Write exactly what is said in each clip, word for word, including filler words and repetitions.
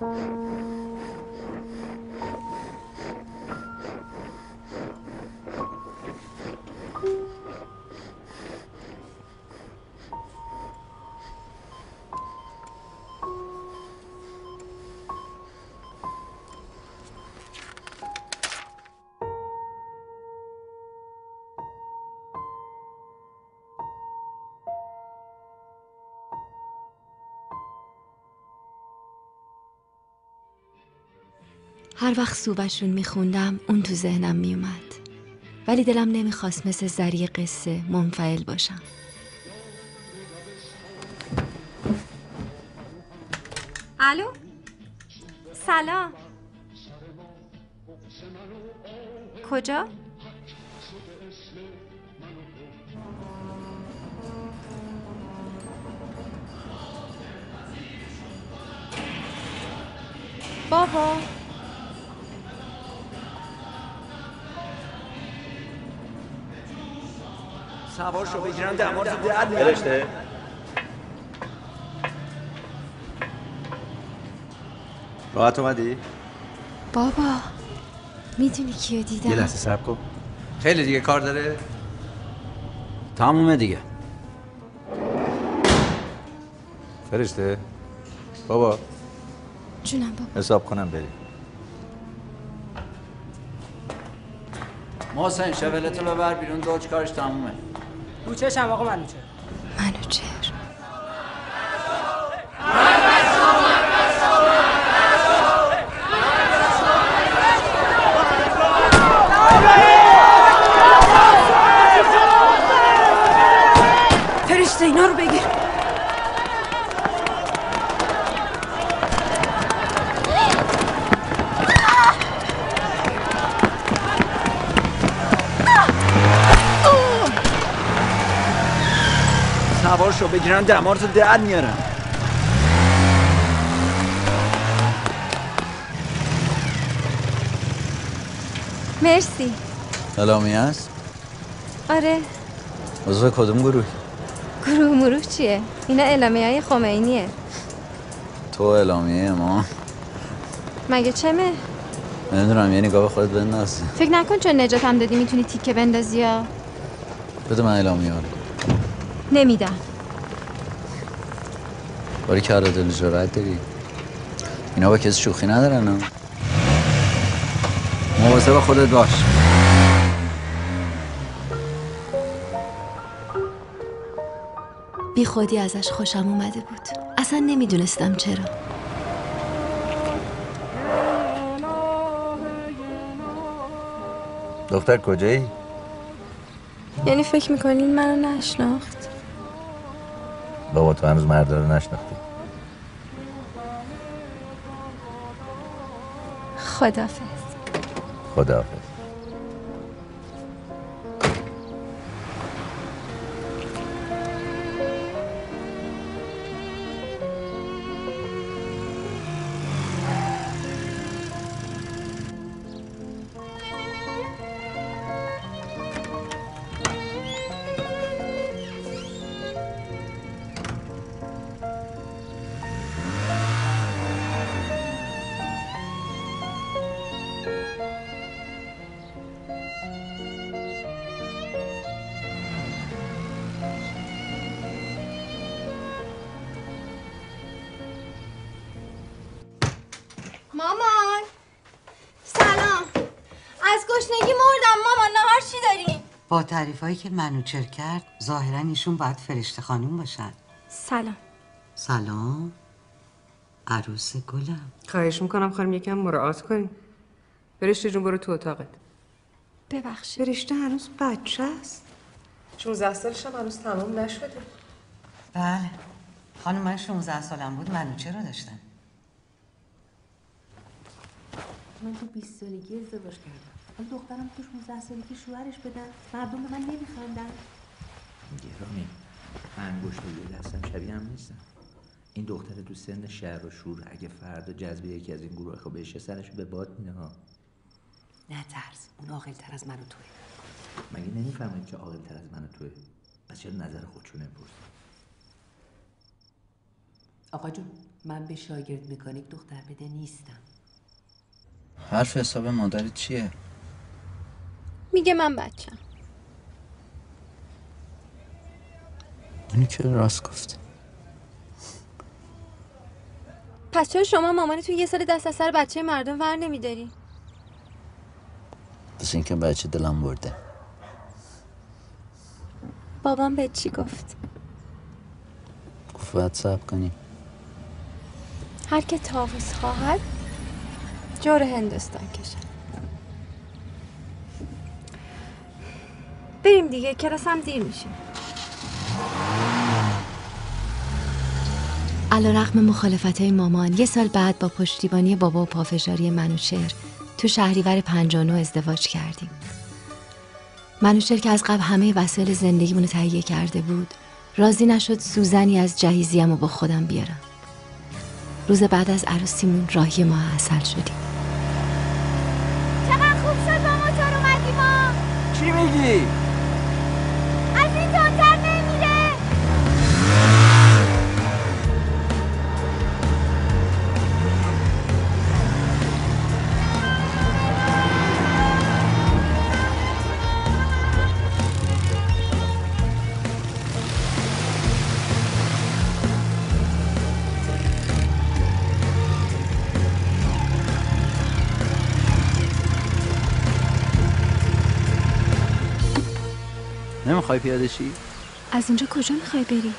هر وقت صوبشون میخوندم اون تو ذهنم میومد، ولی دلم نمیخواست مثل زری قصه منفعل باشم. الو سلام، کجا؟ بابا سوار شو بگیرن دمار تو در میارن. فرشته راحت اومدی؟ بابا میدونی کیو دیدم؟ یه لحظه صبر کن. خیلی دیگه کار داره؟ تمومه دیگه. فرشته بابا جونم بابا. حساب کنم بریم. محسن شولتو ببر بیرون، دوج کارش تمومه. رو چشم آقا منوچهر. منوچهر فرشته اینا رو بگیر. سوار شو بگیرن دمار تو در میارن. مرسی. اعلامیه است؟ آره. عضو کدوم گروه؟ گروه مروه چیه؟ اینا اعلامیه های خمینیه. تو اعلامیه ما؟ مگه چمه؟ نمیدونم، یه نگاه به خودت بنداز. فکر نکن چون نجاتم دادی میتونی تیکه بندازی یا؟ بده من اعلامیه رو. نمیدم. باری که دل جرأت داری. اینا با کسی شوخی ندارن ها. مواظب خودت باش. بی خودی ازش خوشم اومده بود، اصلا نمیدونستم چرا. دختر کجایی؟ یعنی فکر میکنین منو نشناخت؟ بابا تو هنوز مردا رو نشناختی. خدافظ. خداحافظ. مامان سلام. از گشنگی مردم مامان. نهار چی داریم؟ با تعریفایی که منوچهر کرد ظاهرا ایشون باید فرشته خانوم باشن. سلام. سلام عروس گلم. خواهش میکنم خانم یکم مراعات کنیم. فرشته جون برو تو اتاقت. ببخشید. فرشته هنوز بچه است. شانزده سالش هم هنوز تمام نشده. بله خانم، من شانزده سالم بود منوچهر رو داشتم. من تو بیست سالگی ازدواج کردم. حالا دخترم تو شانزده سالگی شوهرش بدن. مردم به من نمیخندن. گرامی من انگشت و یه دستم شبیه هم نیستم. این دختر تو سن شهر و شور اگه فردا جذب یکی از این گروه خب بشه سرشو به باد میده ها. نه ترس، اون عاقل‌تر از من و توه. مگه نمیفهمید که عاقل‌تر از من و توه؟ پس چرا نظر خودشو نمیپرسی؟ آقا جون من به شاگرد مکانیک دختر بده نیستم. حرف حساب مادرت چیه؟ میگه من بچم. اینو که راست گفته. پس چرا شما مامانی تو یه سال دست از سر بچه مردم ور نمیداری؟ بس این که بچه دلم برده. بابام به چی گفت؟ گفت باید صبر کنی. هر که طاووس خواهد جور هندوستان کشد. بریم دیگه، کلاس هم دیر میشه. علیرغم مخالفت‌های مامان، یه سال بعد با پشتیبانی بابا و پافشاری منوچهر تو شهریور پنجاه و نه ازدواج کردیم. منوچهر که از قبل همه وسایل زندگیمونو تهیه کرده بود، راضی نشد سوزنی از جهیزیه‌مو با خودم بیارم. روز بعد از عروسیمون راهی ماه عسل شدیم. چقدر خوب شد با موتور اومدیم ما. چی میگی؟ از این تندتر نمیره. نمیخوای پیاده شی؟ از اینجا کجا میخوای بری؟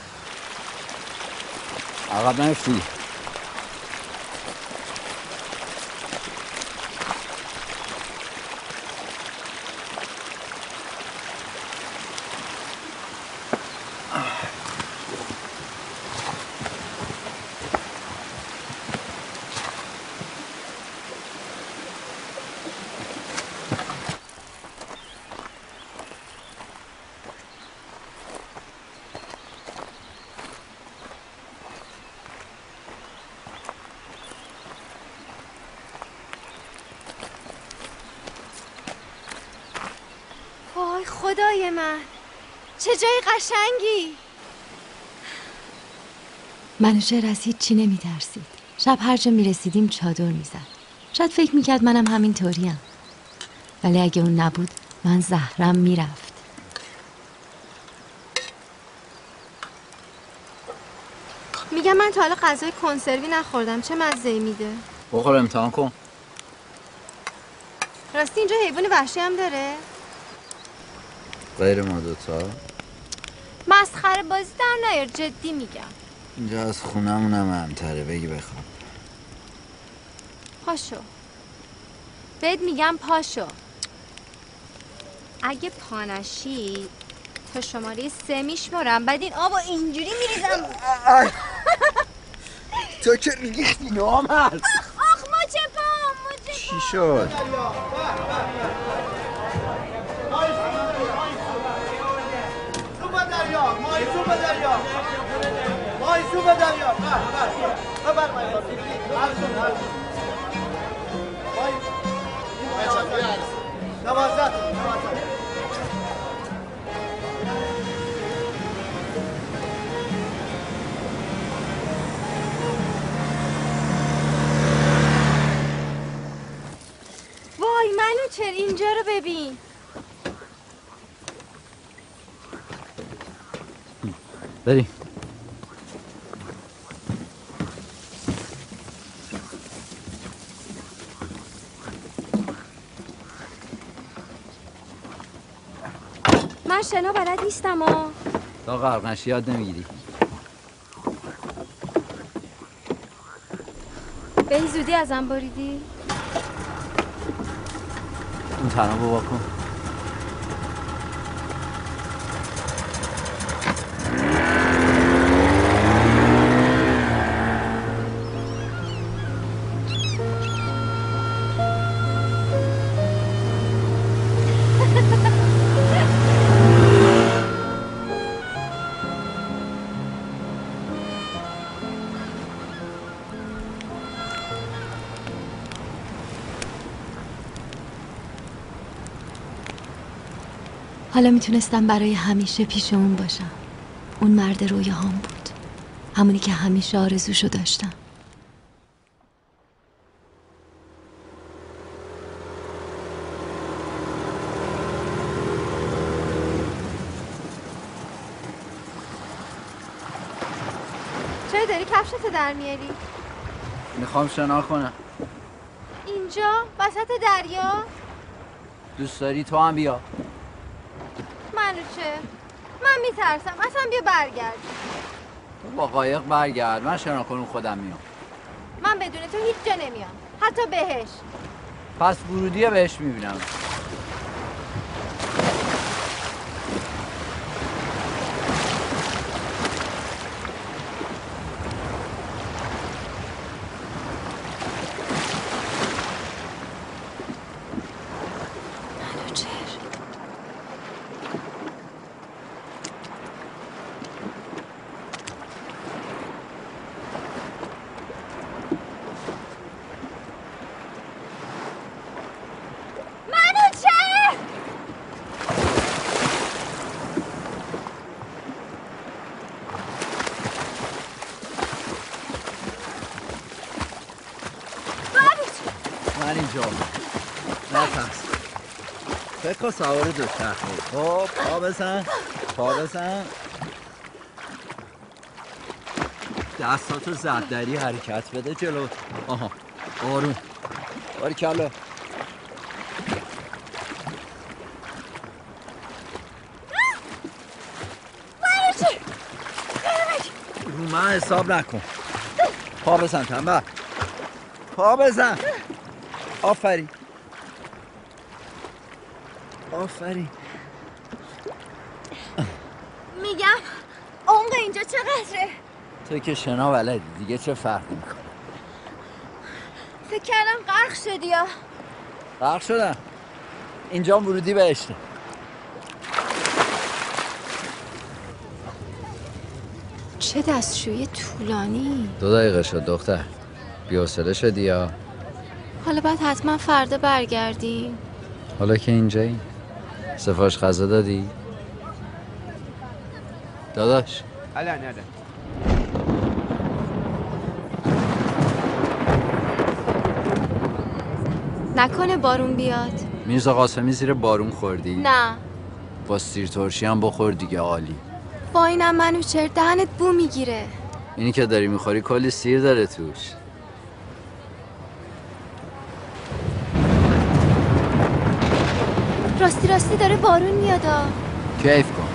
عقب نرفتی. وای خدای من، چه جای قشنگی. منوچهر از هیچ چی نمیترسید. شب هر جا میرسیدیم چادر میزد. شاید فکر میکرد منم همین طوریم. ولی اگه اون نبود من زهرم میرفت. میگم من تا حالا غذای کنسروی نخوردم، چه مزه‌ای میده. بخور امتحان کن. راستی اینجا حیوان وحشی هم داره؟ غیر ما دوتا؟ مسخره بازی در نیار، جدی میگم. اینجا از خونمون هم امتره، بگی بخواب. پاشو. بهت میگم پاشو. اگه پانشی تا شماره سه میشمارم، بعد این آبو اینجوری میریزم. تو که ریختی نامرد. آخ مچه پام، مچه چی شد؟ سوپ دریا، مای سوپ دریا، مای سوپ دریا. بر بر بر مای ارزون ارزون. مای نوازات نوازات. وای منوچهر اینجا رو ببین. بریم. من شنا بلد نیستم ها. تا غرق نشی یاد نمیگیری. به این زودی ازم بریدی؟ اون تنابو واکن. حالا میتونستم برای همیشه پیش اون باشم. اون مرد رویاهام بود. همونی که همیشه آرزوشو داشتم. چرا داری کفشتو در میاری؟ میخوام شنا کنم. اینجا؟ وسط دریا؟ دوست داری تو هم بیا. منوچهر من میترسم، اصلا بیا برگرد. تو با قایق برگرد، من شنا کنم خودم میام. من بدون تو هیچ جا نمیام، حتی بهش. پس ورودیه بهش میبینم. من اینجا نترس. فکر کن سوار دو چرخه. خب پا بزن پا بزن دستاتو زد دری حرکت بده جلو. آها آروم باریکلا. رو من حساب نکن. پا بزن تنبل. پا بزن. آفرین آفرین. میگم عمق اینجا چقدره؟ تو که شنا بلدی دیگه چه فرقی میکنه؟ فکر کردم غرق شدی یا غرق شدم. اینجا ورودی بهشته. چه دستشویی طولانی. دو دقیقه شد دختر. بی‌حوصله شدی یا؟ حالا باید حتما فردا برگردی. حالا که اینجایی سفارش غذا دادی؟ داداش الان الان نکنه بارون بیاد. میرزا قاسمی زیر بارون خوردی؟ نه. با سیر ترشی هم بخور دیگه عالی. با اینم منوچهر دهنت بو میگیره. اینی که داری میخوری کلی سیر داره توش. راستی راستی داره بارون میادا. کیف کن.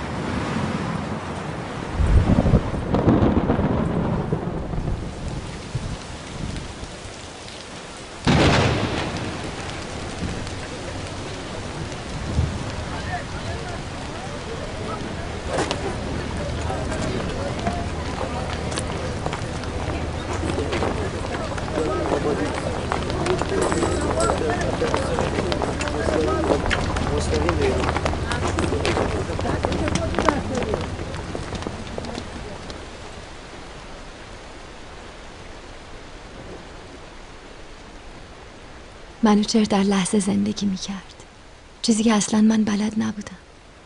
منوچهر در لحظه زندگی میکرد، چیزی که اصلا من بلد نبودم.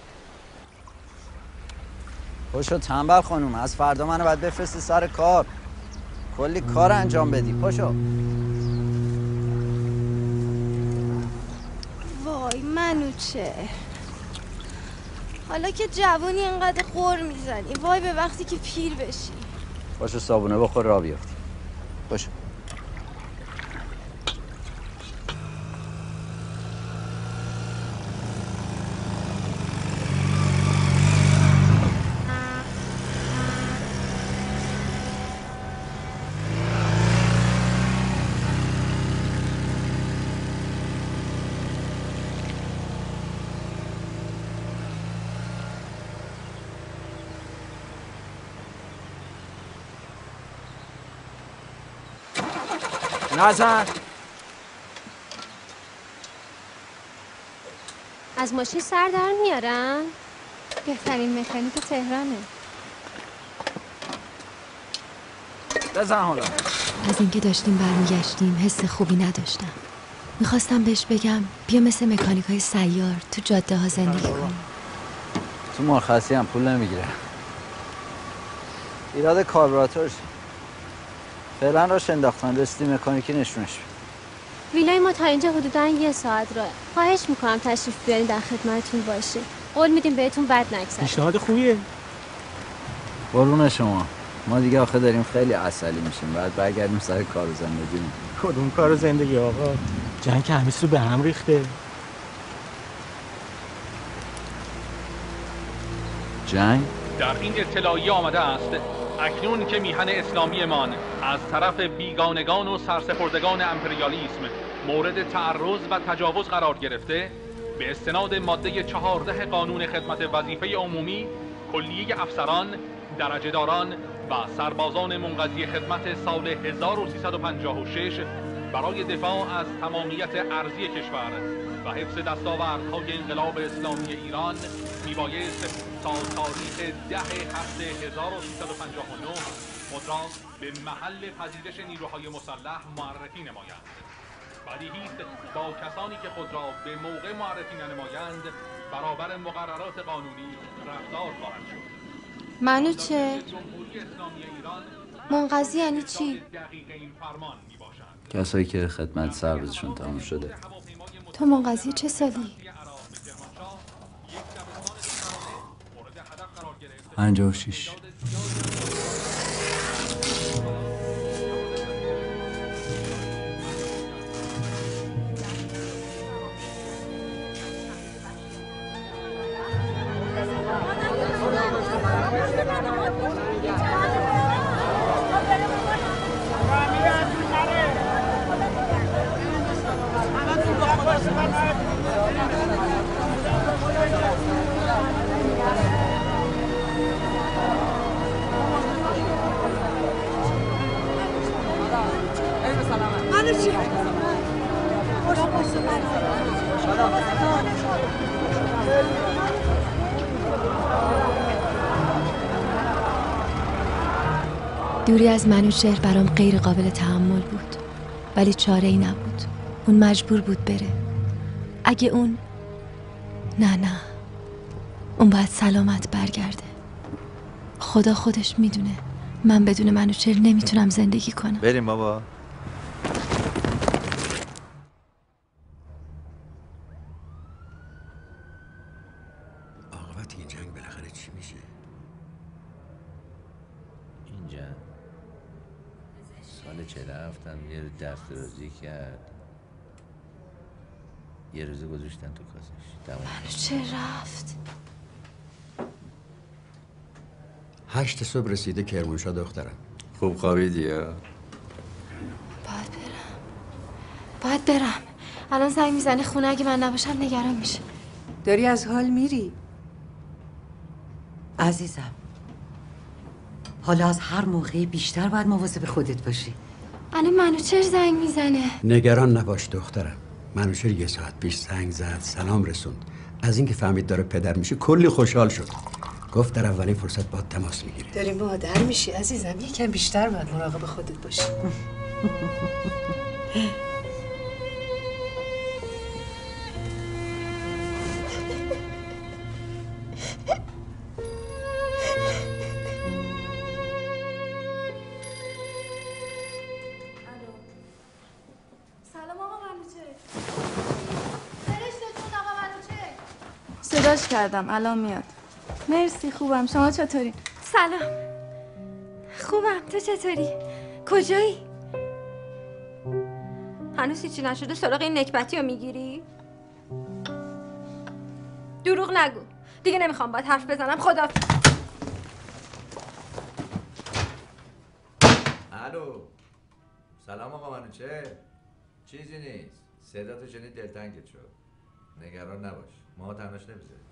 پاشو تنبل خانوم، از فردا منو باید بفرستی سر کار. کلی کار انجام بدی. پاشو. وای منوچهر، حالا که جوانی اینقدر غر میزنی، وای به وقتی که پیر بشی. پاشو صابونه بخور را بیافتی. پاشو. نزن. از ماشین سر در میارن؟ بهترین مکانیک تهرانه. بزن حالا. از اینکه داشتیم برمیگشتیم حس خوبی نداشتم. میخواستم بهش بگم بیا مثل مکانیکای سیار تو جاده ها زندگی کنیم. تو مرخصی هم پول نمیگیره. ایراد کاربراتورش. فعلا راش انداختن، رسیدی مکانیکی نشونش بده. ویلای ما تا اینجا حدوداً یه ساعت راه. خواهش میکنم تشریف بیارین، در خدمتتون باشیم. قول میدیم بهتون بد نگذره. پیشنهاد خوبیه. قربون شما. ما دیگه آخه داریم خیلی عسلی میشیم، بعد برگردیم سر کار و زندگی. کدوم کار و زندگی آقا؟ جنگ که همیشه رو به هم ریخته. جنگ؟ در این اطلاعیه آمده است اکنون که میهن اسلامیمان از طرف بیگانگان و سرسپردگان امپریالیسم مورد تعرض و تجاوز قرار گرفته، به استناد ماده چهارده قانون خدمت وظیفه عمومی، کلیه افسران، درجه‌داران و سربازان منقضی خدمت سال هزار و سیصد و پنجاه و شش برای دفاع از تمامیت ارضی کشور و حفظ دستاوردهای انقلاب اسلامی ایران میبایست تا تاریخ ده هفته هزار و سیصد و پنجاه و نه خود را به محل پذیرش نیروهای مسلح معرفی نمایند. بدیهی است با کسانی که خود را به موقع معرفی ننمایند برابر مقررات قانونی رفتار خواهد شد. منو چه؟ منقضی یعنی چی؟ کسایی که خدمت سربازشون تموم شده. تو منقضی چه سالی؟ پنجاه و شیش. دوری از منوچهر برام غیر قابل تحمل بود، ولی چاره ای نبود. اون مجبور بود بره. اگه اون نه نه اون باید سلامت برگرده. خدا خودش میدونه من بدون منوچهر نمیتونم زندگی کنم. بریم بابا. عاقبت این جنگ بالاخره چی میشه؟ این جنگ سال چهل هفتم یه دست درازی کرد، یه روزه گذاشتن تو کاسش. منوچهر رفت. هشت صبح رسیده کرمانشاه دخترم. خوب خوابیدی یا؟ باید برم باید برم الان زنگ میزنه خونه، اگه من نباشم نگران میشه. داری از حال میری؟ عزیزم حالا از هر موقعی بیشتر باید مواظب خودت باشی. الان منوچهر زنگ میزنه. نگران نباش دخترم. منوچهر یه ساعت پیش زنگ زد، سلام رسوند. از اینکه فهمید داره پدر میشه کلی خوشحال شد. گفت در اولین فرصت باید تماس میگیری. داری مادر میشی عزیزم، یکم بیشتر باید مراقب خودت باشی. صداش کردم الان میاد. مرسی خوبم، شما چطوری؟ سلام. خوبم، تو چطوری؟ کجایی؟ هنوز هیچی نشده سراغ این نکبتی رو میگیری؟ دروغ نگو، دیگه نمیخوام باید حرف بزنم. خدا الو سلام آقا منوچهر. چیزی نیست، صدا تو شنید دلتنگت شد. نگران نباش، ما تنهاش نمیذاریم.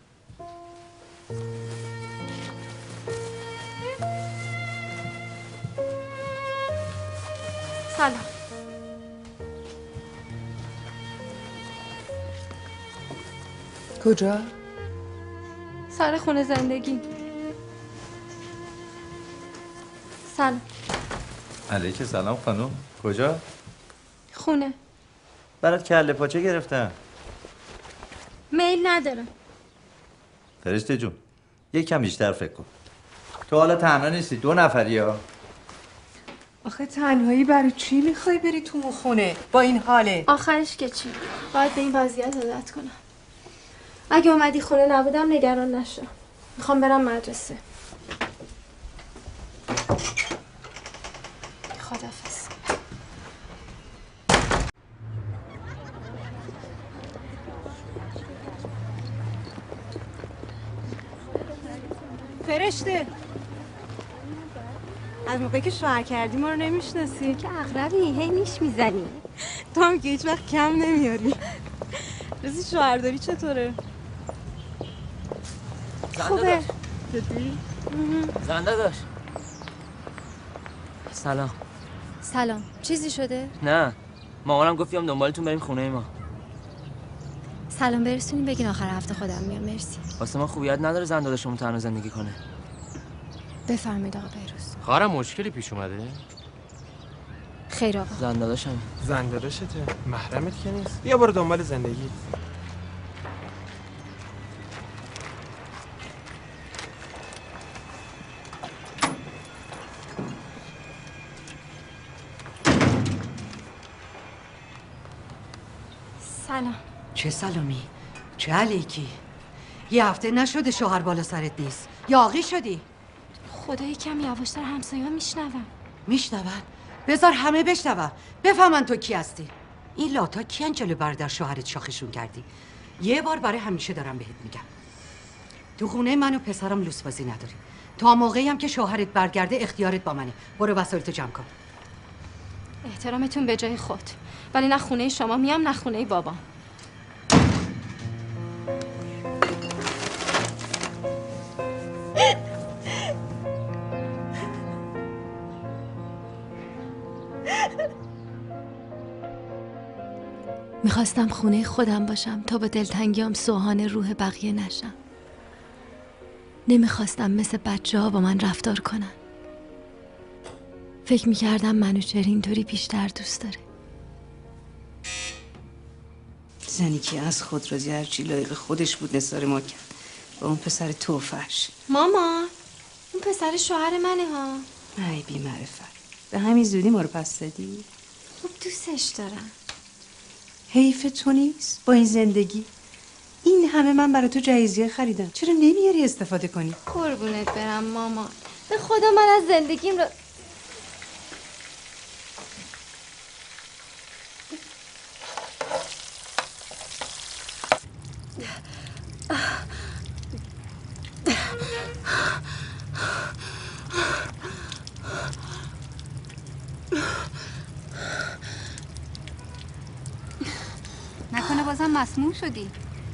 سلام. کجا؟ سر خونه زندگی. سلام. علیک سلام خانم. کجا؟ خونه. برات کله پاچه گرفتم. میل ندارم. فرشته جون یکم بیشتر فکر کن. تو حالا تنها نیستی، دو نفری ها. آخه تنهایی برای چی میخوای بری تو اون خونه با این حاله؟ آخرش که چی؟ باید به این وضعیت عادت کنم. اگه اومدی خونه نبودم نگران نشو. میخوام برم مدرسه. خداحافظ. فرشته از موقعی که شوهر کردی ما رو نمیشناسی که اغربی هی نیش میزنی تو هم که هیچ وقت کم نمیاری. رسی شوهرداری چطوره؟ خوبه. جدی؟ زنده داشت. سلام. سلام. چیزی شده؟ نه مامانم گفت بیام دنبالتون بریم خونه ما. سلام برسونیم بگین آخر هفته خودم میام. مرسی. واسه ما خوبیت نداره زن داداشمون تنها زندگی کنه. بفرمایید آقا بهروز. خواهرم مشکلی پیش اومده؟ خیر آقا. زن داداشم. زن داداشته؟ محرمت که نیست؟ بیا برو دنبال زندگی. سلام. چه سلامی؟ چه علیکی؟ یه هفته نشده شوهر بالا سرت نیست. یاغی شدی؟ خدا یکم یواشتر همسایه‌ها میشنون. میشنون؟ بذار همه بشنون. بفهمن تو کی هستی. این لاتا کیان جلو برادر شوهرت شاخشون کردی؟ یه بار برای همیشه دارم بهت میگم. تو خونه من و پسرم لوسبازی نداری. تا موقعی هم که شوهرت برگرده اختیارت با منه. برو وسایلتو جمع کن. احترامتون به جای خود. ولی نه خونه شما میام نه خونه بابام. میخواستم خونه خودم باشم تا با دلتنگیام سوهان روح بقیه نشم. نمیخواستم مثل بچه ها با من رفتار کنن. فکر میکردم منوچهر اینطوری بیشتر دوست داره. زنی که از خود راضی هرچی لایق خودش بود نثار ما کرد با اون پسر توفش. ماما اون پسر شوهر منه ها. ای بی معرفت. به همین زودی ما رو پس دادی؟ خوب دوستش دارم. حیف تو نیست با این زندگی؟ این همه من برای تو جهیزیه خریدم، چرا نمیاری استفاده کنی؟ قربونت برم ماما. به خدا من از زندگیم رو نکنه بازم مسموم شدی؟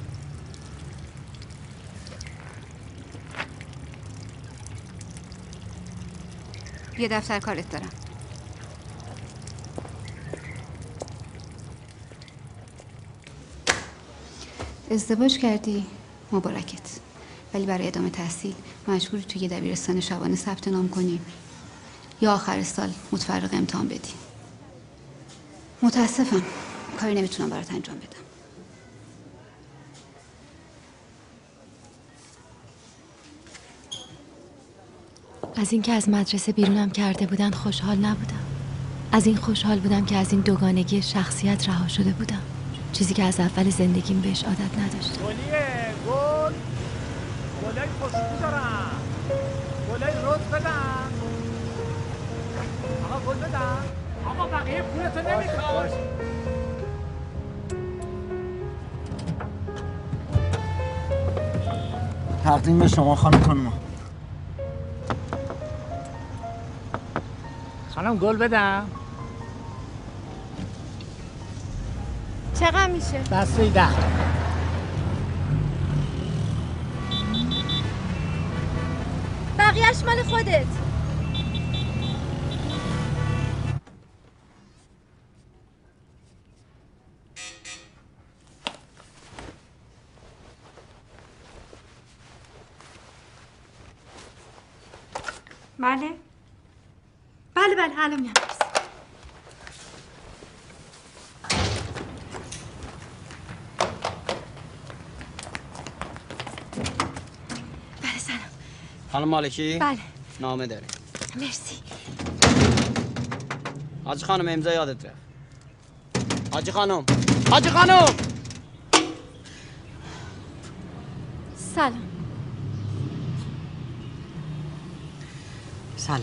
یه دفتر کارت دارم. ازدواج کردی؟ مبارکت. ولی برای ادامه تحصیل مجبوری توی یه دبیرستان شبانه ثبت نام کنی یا آخر سال متفرق امتحان بدی. متاسفم کاری نمیتونم برات انجام بدم. از اینکه از مدرسه بیرونم کرده بودن خوشحال نبودم. از این خوشحال بودم که از این دوگانگی شخصیت رها شده بودم. چیزی که از اول زندگیم بهش عادت نداشتم. گلیه گل گلای خوشبو دارم. گلای روز بدن. آقا گل بدن. آقا بقیه پولتو نمیخواد. تقدیم به شما خانم خانم. خانم گل بدم. چقدر میشه؟ دسته ده. بقیهش مال خودت. بله؟ بله بله الان میام. بله سلام. خانم مالکی؟ بله. نامه داره. مرسی. حاجی خانم امضا یادت رفت. حاجی خانم حاجی خانم سلام. سلام.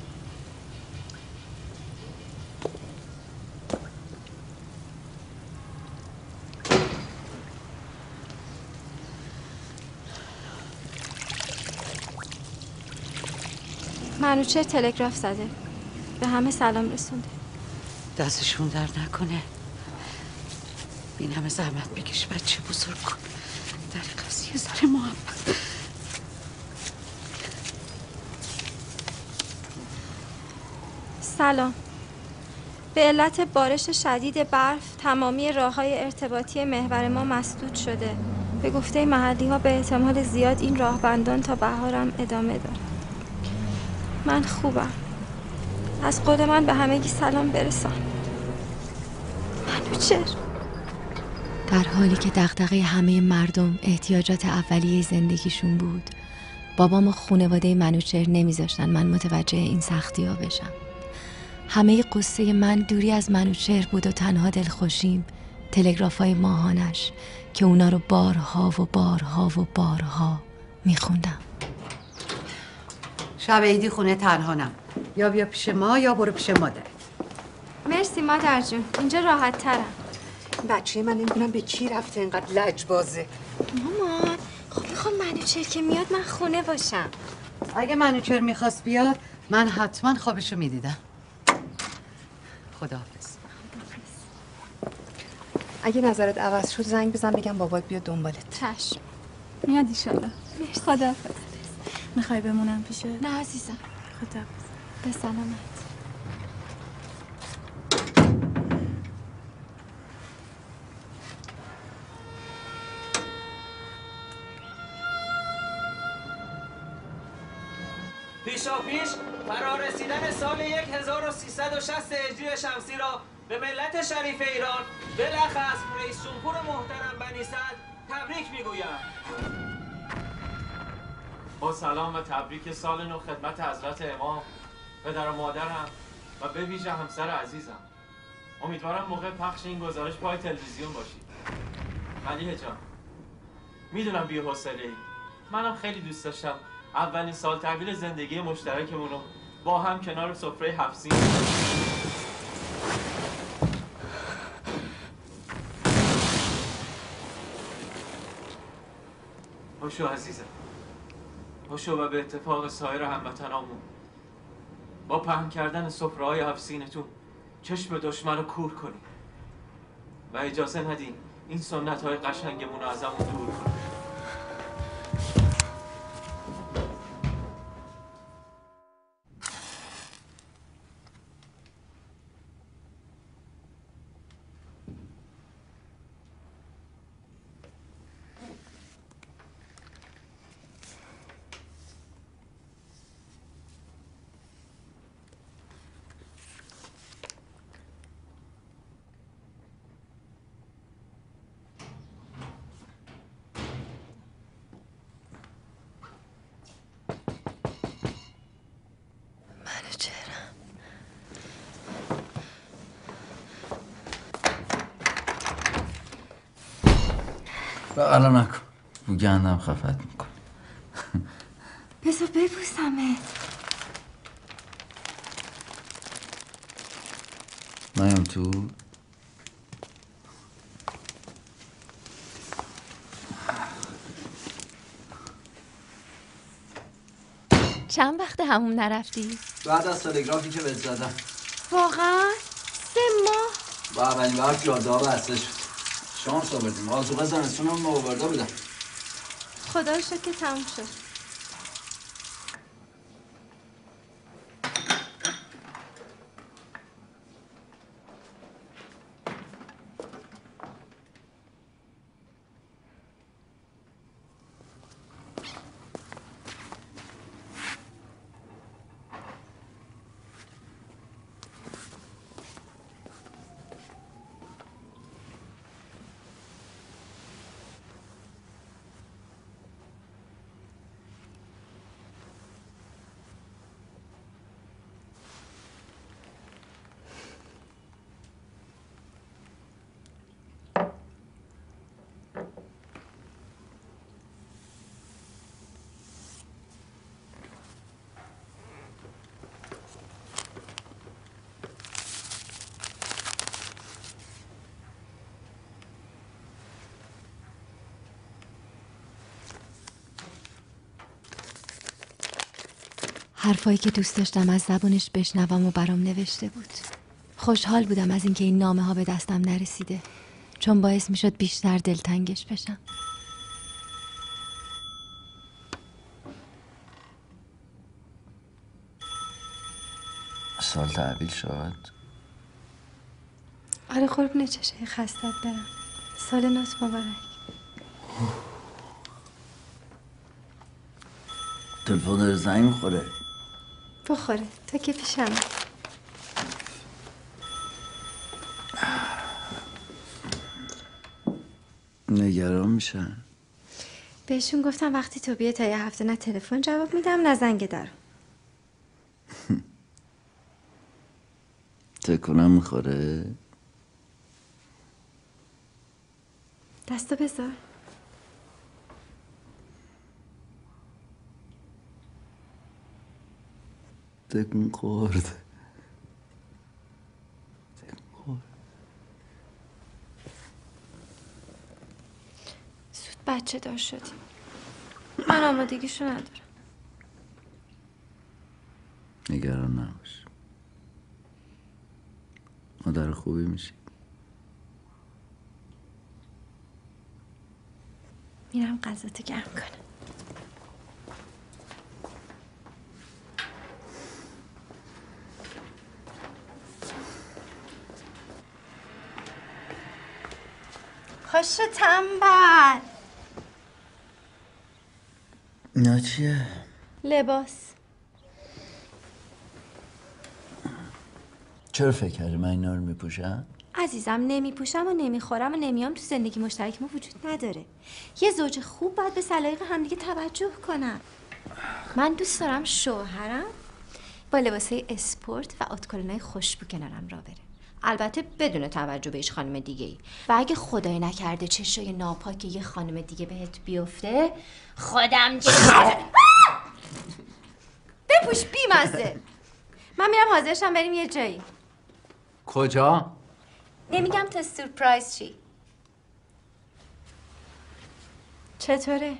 منوچهر تلگراف زده، به همه سلام رسونده. دستشون در نکنه. این همه زحمت بکش بچه بزرگ کن. در قصد یه ذره محبت. سلام. به علت بارش شدید برف تمامی راه‌های ارتباطی محور ما مسدود شده. به گفته محلی ها به احتمال زیاد این راهبندان تا بهارم ادامه دارد. من خوبم. از قول من به همگی سلام برسان. منوچهر. در حالی که دغدغه همه مردم احتیاجات اولیه زندگیشون بود، بابام و خانواده منوچهر نمیذاشتن من متوجه این سختی ها بشم. همه قصه من دوری از منوچهر بود و تنها دلخوشیم تلگراف های ماهانش که اونا رو بارها و بارها و بارها میخوندم. شب عیدی خونه تنهانم. یا بیا پیش ما یا برو پیش مادر. مرسی مادر جون، اینجا راحت ترم. بچه من نمیدونم به چی رفته اینقدر لجبازه. مامان خب میخوام منوچهر که میاد من خونه باشم. اگه منوچهر میخواست بیاد من حتما خوابشو میدیدم. خداحافظ. اگه نظرت عوض شد زنگ بزن بگم بابات بیاد دنبالت. چشم. میاد ایشالله. خداحافظ. میخوای بمونم پیشه؟ نه عزیزم. خداحافظ. به سلامت. پیشا پیش فرا رسیدن سال هزار و سیصد و شصت هجری شمسی را به ملت شریف ایران بلخص رئیس جمهور محترم بنی صدر تبریک میگویم. با سلام و تبریک سال نو خدمت حضرت امام، پدر و مادرم و به ویژه همسر عزیزم. امیدوارم موقع پخش این گزارش پای تلویزیون باشید. علیه جان، میدونم بی حوصله‌ای. منم خیلی دوست داشتم اولین سال تحویل زندگی مشترکمون رو با هم کنار سفره هفت سین. باشو عزیزم، باشو و به اتفاق سایر هموطنامون با پهن کردن سفره‌های هفت سینتون چشم دشمن رو کور کنیم و اجازه ندیم این سنت‌های قشنگمون رو ازمون دور کنیم. بقلا نکن، بو گندم خفت میکن. بذار ببوسمت. نایم تو. چند وقت همون نرفتی؟ بعد از تلگرافی که بهت زدم. واقعا؟ سه ماه؟ با اولین بار جاده ها بسته شد. شانس آوردیم. آزوقه زمستون هم آورده بودم. خدا رو شکر که تموم شد. حرفایی که دوست داشتم از زبانش بشنوم و برام نوشته بود. خوشحال بودم از اینکه این نامه ها به دستم نرسیده، چون باعث می شد بیشتر دلتنگش بشم. سال تحویل شد؟ آره قربونه چشه، خستت برم. سال نوت مبارک. تلفن داره زنگ میخوره. بخوره، تا که پیشم. نگران میشن. بهشون گفتم وقتی تو بیه تا یه هفته نه تلفن جواب میدم نه زنگ در. تکونم میخوره؟ دستو بذار. تکون خورد. تکون خورد. زود بچه دار شدیم. من آمادگیشو ندارم. نگران نباش. مادر خوبی میشی. میرم غذاتو گرم کنم. خوشو تنبل. اینا چیه؟ لباس. چرا فکر کردی من اینا رو میپوشم؟ عزیزم نمیپوشم و نمیخورم و نمیام تو زندگی مشترک ما وجود نداره. یه زوج خوب باید به سلایق همدیگه توجه کنم. من دوست دارم شوهرم با لباسای اسپورت و اتکلونای خوشبو کنارم را بره، البته بدون توجه به هیچ خانم دیگه ای. و اگه خدای نکرده چشای ناپاک یه خانم دیگه بهت بیفته خودم جلوی بپوش بیمزه. من میرم حاضرشم بریم یه جایی. کجا؟ نمیگم تا سورپرایز چی. چطوره؟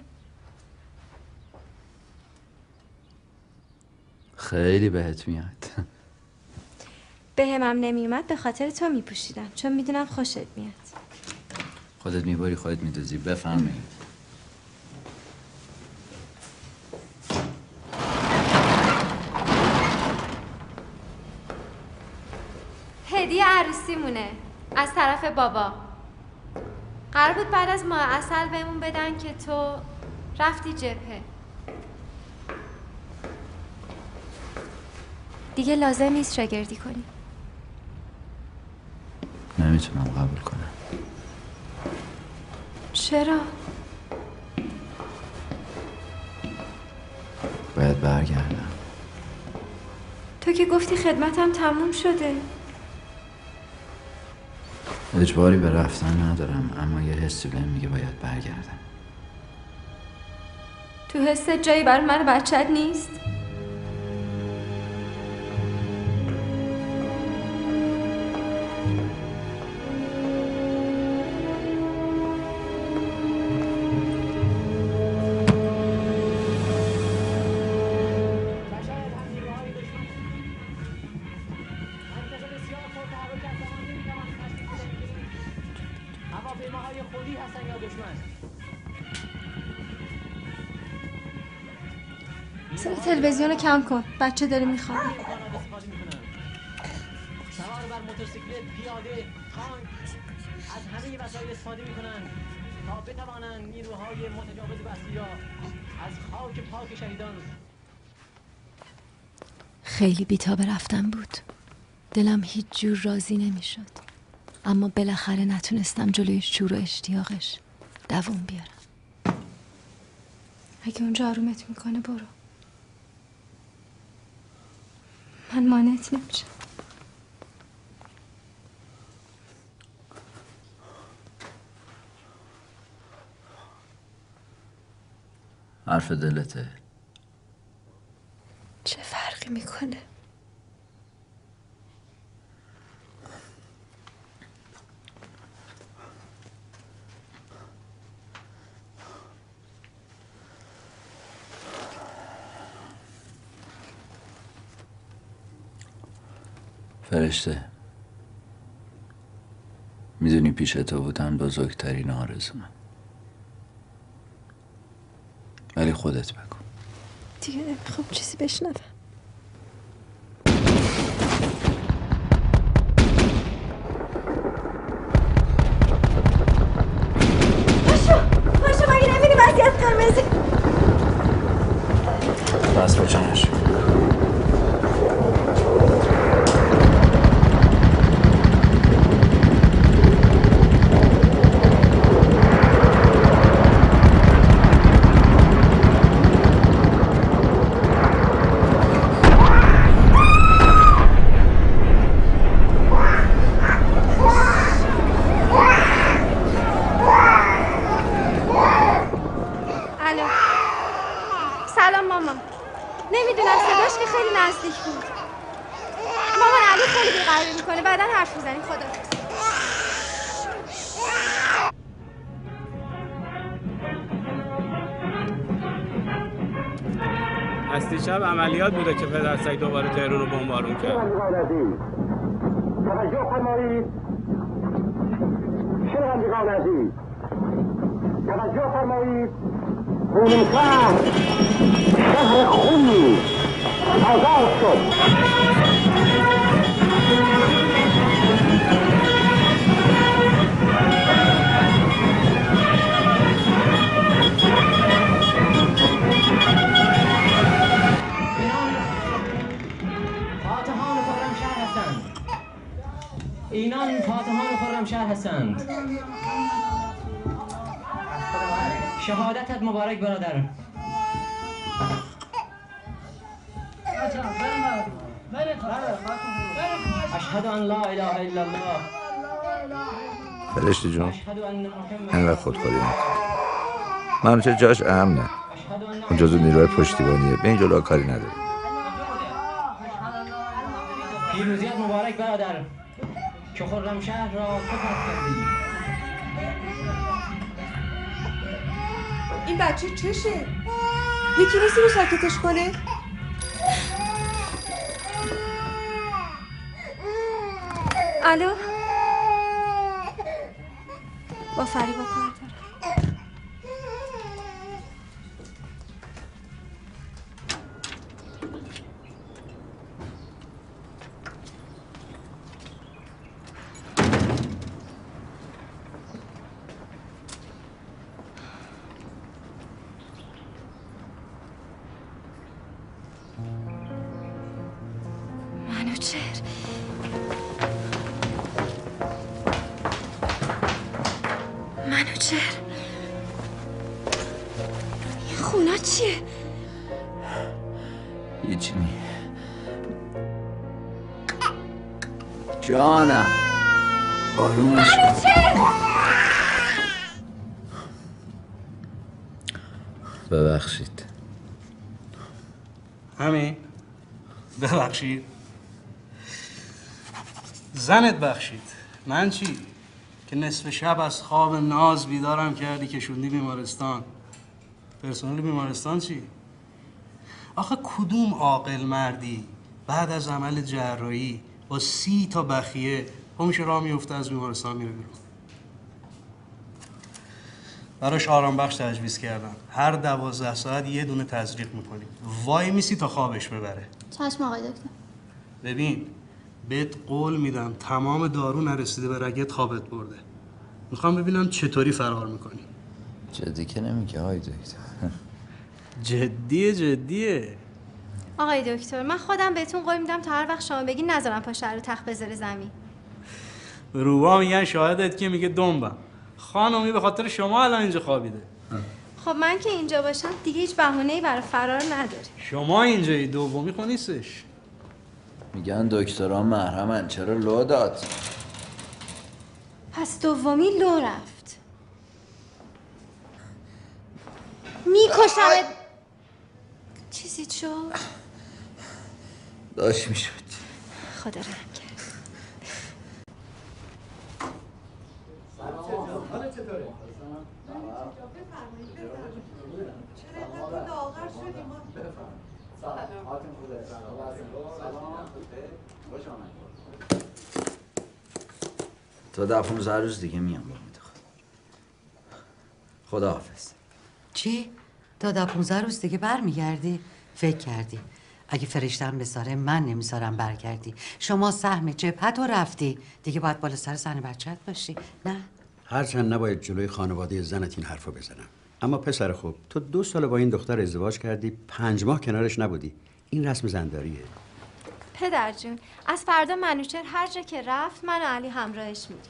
خیلی بهت میاد. به همم نمیومد به خاطر تو میپوشیدم، چون میدونم خوشت میاد. خودت میباری خودت میدوزی. بفهمی هدیه عروسیمونه از طرف بابا. قرار بود بعد از ماه عسل بهمون بدن که تو رفتی جبهه. دیگه لازم نیست شاگردی کنی. نمیتونم قبول کنم. چرا؟ باید برگردم. تو که گفتی خدمتم تموم شده. اجباری به رفتن ندارم، اما یه حسی بهم میگه باید برگردم. تو حست جایی برای من بچت نیست؟ صدا تلویزیون رو کم کن، بچه داره میخوابه. سوار بر موتورسیکلت، پیاده، تانک از همه وسایل استفاده میکنن تا بتوانند نیروهای متجاوز وحشی را از خاک پاک شهیدان. خیلی بی‌تاب رفتن بود. دلم هیچ جور راضی نمیشد، اما بالاخره نتونستم جلوی شور و اشتیاقش دووم بیارم. اگه اونجا آرومت میکنه برو، من مانعت نمیشم. حرف دلته. چه فرقی میکنه؟ فرشته، میدونی پیش تو بودن بزرگترین آرزومه، ولی خودت بگو. دیگه نمیخوام چیزی بشنوم. پاشو پاشو، مگه نمیدی وضعیت قرمزی؟ بس بچنش. هستی شب عملیات بوده که پدر سگ دوباره تهران رو بمبارون کرد. توجه فرمایید. شنوندگان عزیز، توجه فرمایید. خونین‌شهر شهر خونی آزاد شد. اینان فاتحان خرمشهر هستند. شهادتت مبارک برادر. اشهد ان لا اله الا الله. فرشته جون، اینقدر خودخوری نکن. منوچهر جاش امنه، اون جزو نیروهای پشتیبانیه، به این جلوها کاری نداره. پیروزیت مبارک برادر که خرمشهر را فتح کردی. این بچه چشه؟ یکی نیستی رو ساکتش کنه؟ الو؟ با فریبا کار دارم. منوچهر منوچهر این خونه چیه؟ هیچی نی جانم، آرومش کن. ببخشید. همین؟ ببخشید. زنت بخشید. من چی؟ که نصف شب از خواب ناز بیدارم کردی که شوندی بیمارستان. پرسنل بیمارستان چی؟ آخه کدوم عاقل مردی بعد از عمل جراحی با سی تا بخیه پا میشه راه میفته از بیمارستان میره بیرون؟ براش آرام بخش تجویز کردم. هر دوازده ساعت یه دونه تزریق میکنیم. وای میسی تا خوابش ببره. چشم آقای دکتر. ببین، بهت قول میدم تمام دارو نرسیده به رگت خوابت برده. میخوام ببینم چطوری فرار میکنی. جدی که نمیگه آقای دکتر. جدیه جدیه. آقای دکتر، من خودم بهتون قول میدم تا هر وقت شما بگین نذارم پاشه رو تخت بذاره زمین. روبا میگن شاهدت که میگه دنبم. خانمی به خاطر شما الان اینجا خوابیده. خب من که اینجا باشم دیگه هیچ بهونه‌ای برای فرار نداری. شما اینجایی، دومی خون نیستش. میگن دکتران محرمن، چرا لو داد؟ پس دومی لو رفت. میکشمت. چیزی شد؟ داشت میشد. خدا رحم کرد. حالت چطوره؟ تا ده پونزده روز دیگه میام با میدخواد. خدا حافظ. چی؟ تا ده پونزده روز دیگه برمیگردی؟ فکر کردی اگه فرشتم بذاره من نمیذارم برگردی. شما سهم جبهت رو رفتی دیگه باید بالا سر زن بچت باشی. نه هرچند نباید جلوی خانواده زنت این حرفو بزنم، اما پسر خوب تو دو سال با این دختر ازدواج کردی، پنج ماه کنارش نبودی. این رسم زنداریه. پدر جون از فردا منوچهر هر جا که رفت من و علی همراهش میریم.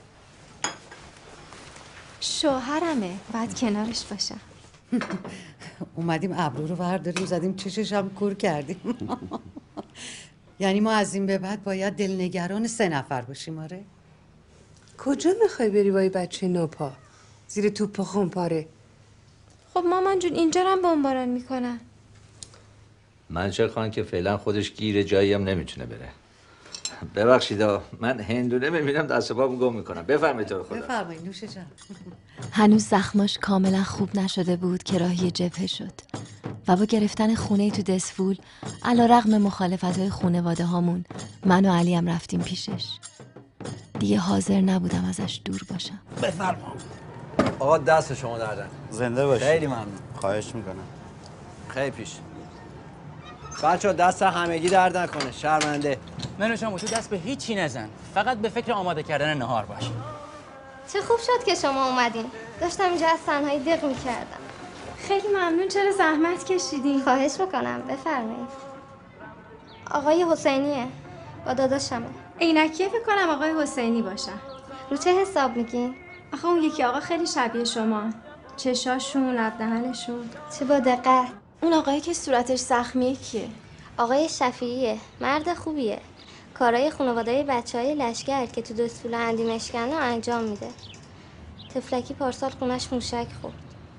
شوهرمه بعد کنارش باشم. اومدیم ابرو رو برداریم زدیم چشش هم کور کردیم. یعنی ما از این به بعد باید دلنگران سه نفر باشیم. آره کجا میخوای بری با یه بچه نوپا زیر توپ و خونپاره؟ خب مامان جون اینجا رو هم بمباران میکنن. منوچهر خان که فعلا خودش گیر جایی هم نمیتونه بره. ببخشید من هندونه میبینم دست پام گم میکنم. بفرمایید تو خدا. بفرمایید نوش جان. هنوز زخماش کاملا خوب نشده بود که راهی جبهه شد و با گرفتن خونه تو دسفول علیرغم مخالفت‌های خانواده هامون من و علی هم رفتیم پیشش. دیگه حاضر نبودم ازش دور باشم. بفرما. آقا دست شما دردن. زنده باشی. خیلی ممنون. خواهش میکنم. خیلی پیش. بچه دست همگی درد نکنه. شرمنده. منو شما تو دست به هیچی نزن. فقط به فکر آماده کردن نهار باش. چه خوب شد که شما اومدین. داشتم اینجا از تنهایی دق میکردم. خیلی ممنون. چرا زحمت کشیدین؟ خواهش میکنم. بفرمایید. آقای حسینیه. با داداشمه. عینکیه فکر کنم آقای حسینی باشن. رو چه حساب میگین؟ آخه اون یکی آقا خیلی شبیه شما. چشاشون، لب دهنشون. چه با دقت. اون آقایی که صورتش زخمیه کیه؟ آقای شفیعیه. مرد خوبیه. کارهای خانواده بچهای لشگر که تو دستول اندیمشکنه رو انجام میده. تفلکی پارسال خونش موشک خورد.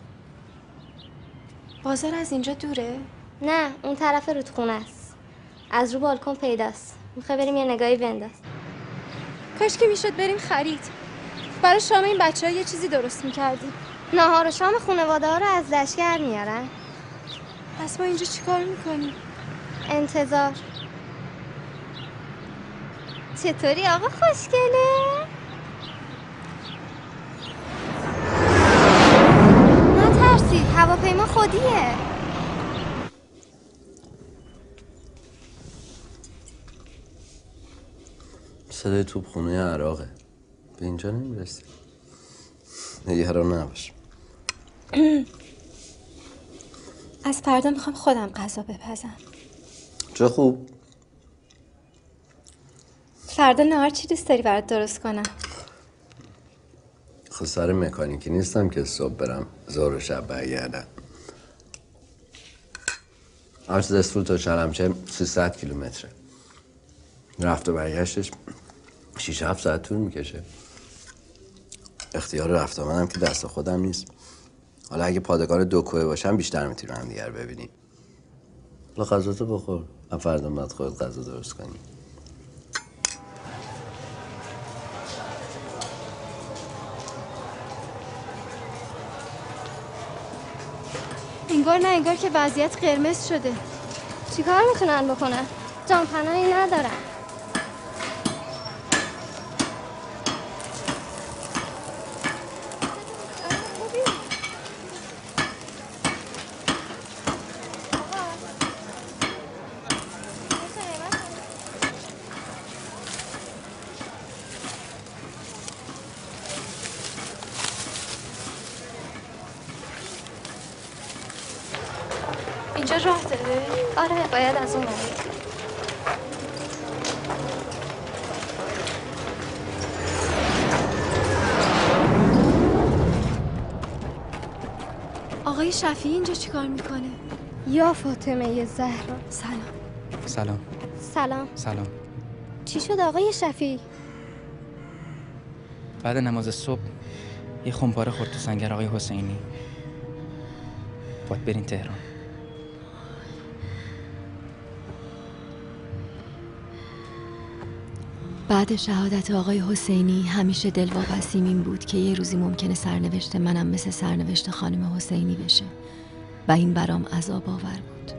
بازار از اینجا دوره؟ نه اون طرف رودخونه است. از رو بالکن پیداست. میخوای بریم یه نگاهی بنداز. کاش که میشد بریم خرید. برای شام این بچه‌ها یه چیزی درست می‌کردیم. ناهار و شام خانواده ها رو از لشگر میارن. پس ما اینجا چیکار میکنیم؟ انتظار. چطوری آقا خوشگله؟ نترسید هواپیما خودیه. صدای توپخونه عراقه. به اینجا نمیرسی. نگران نباش. از فردا میخوام خودم غذا بپزم. چه خوب. فردا نهار چی دوست داری برات درست کنم؟ خب سر مکانیکی نیستم که صبح برم ظهر و شب برگردم. عرض دستفول تا شلمچه سیصد کیلومتره. رفت و برگشتش شیش هفت ساعت طول میکشه. اختیار رفت آمدم که دست خودم نیست. حالا اگه پادگان دو کوه باشم بیشتر میتونم هم دیگر ببینیم. حالا غذاتو بخور. من فردا باید خودت غذا درست کنی. انگار نه انگار که وضعیت قرمز شده. چیکار میتونن بکنن؟ جان پناهی ندارن. اینجا راه داره؟ آره باید از اون برید. آقای شفیعی اینجا چیکار میکنه؟ یا فاطمه زهرا. سلام. سلام. سلام. سلام. چی شد آقای شفیعی؟ بعد نماز صبح یه خمپاره خورد تو سنگر آقای حسینی. باید برین تهران. بعد شهادت آقای حسینی همیشه دلواپسیم این بود که یه روزی ممکنه سرنوشت منم مثل سرنوشت خانم حسینی بشه و این برام عذاب آور بود.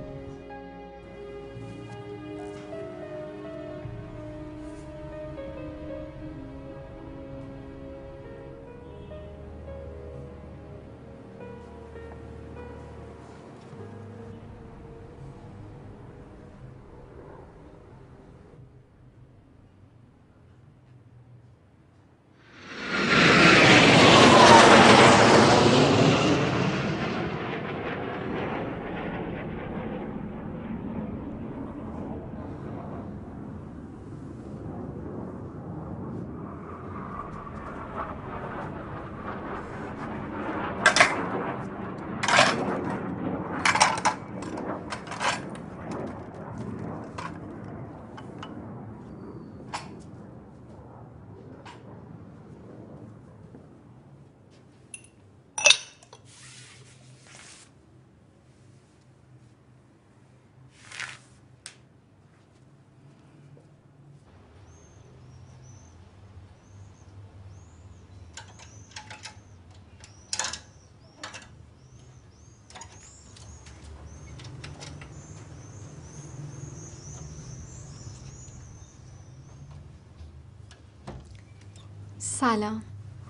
سلام.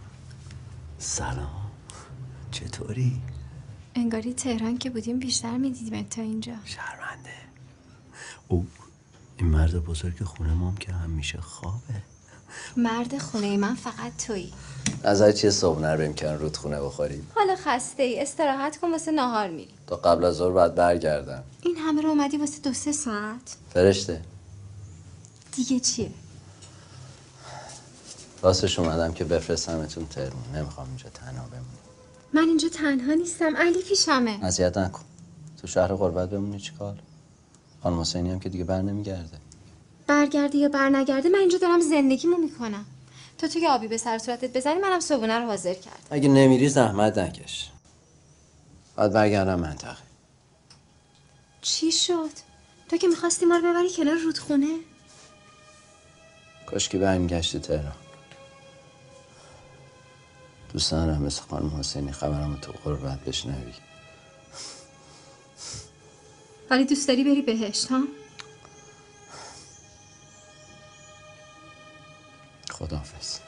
سلام. چطوری؟ انگاری تهران که بودیم بیشتر میدیدیم تا اینجا. شرمنده. او این مرد بزرگ خونه مام که همیشه خوابه. مرد خونه من فقط تویی. نظر چیه صبح نر بریم کنن رودخونه بخوریم؟ حالا خسته ای استراحت کن واسه ناهار میری. تا قبل از ظهر باید برگردم. این همه رو اومدی واسه دو سه ساعت؟ فرشته دیگه چیه؟ راستش اومدم که بفرستمتون تهرون. نمیخوام اینجا تنها بمونی. من اینجا تنها نیستم، علی پیشمه. اذیت نکن. تو شهر غربت بمونی چیکار؟ خانم حسینی هم که دیگه بر نمیگرده. برگرده یا بر نگرده من اینجا دارم زندگیمو میکنم. تو تو که آبی به سر صورتت بزنی منم صبونه رو حاضر کردم. اگه نمیری زحمت نکش. باید برگردم منطقه. چی شد؟ تو که میخواستی ما رو ببری کنار رودخونه؟ کاش که برمیگشتی تهران. دوست دارم مثل خانم حسینی خبرم تو غربت بشنوی. ولی دوست داری بری بهشت ها؟ خداحافظ.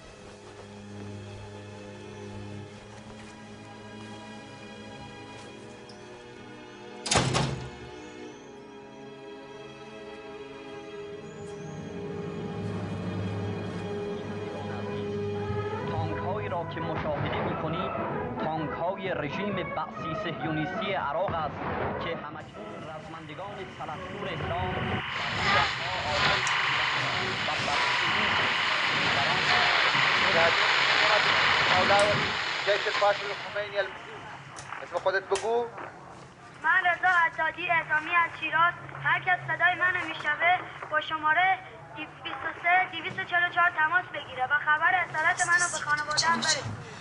تانک‌هایی را که مشاهده می‌کنید تانک‌های رژیم بعثی صهیونیستی عراق است که همکنون رزمندگان سلطنور اسلام جیش الفاشل الخمینی المسیح. اسم خودت بگو. من رضا حجاجی اعزامی از شیراز. هر کس صدای منو میشنوه با شماره بیست و سه دویست و چهل و چهار تماس بگیره و خبر اصالت منو به خانواده‌ام برسونه.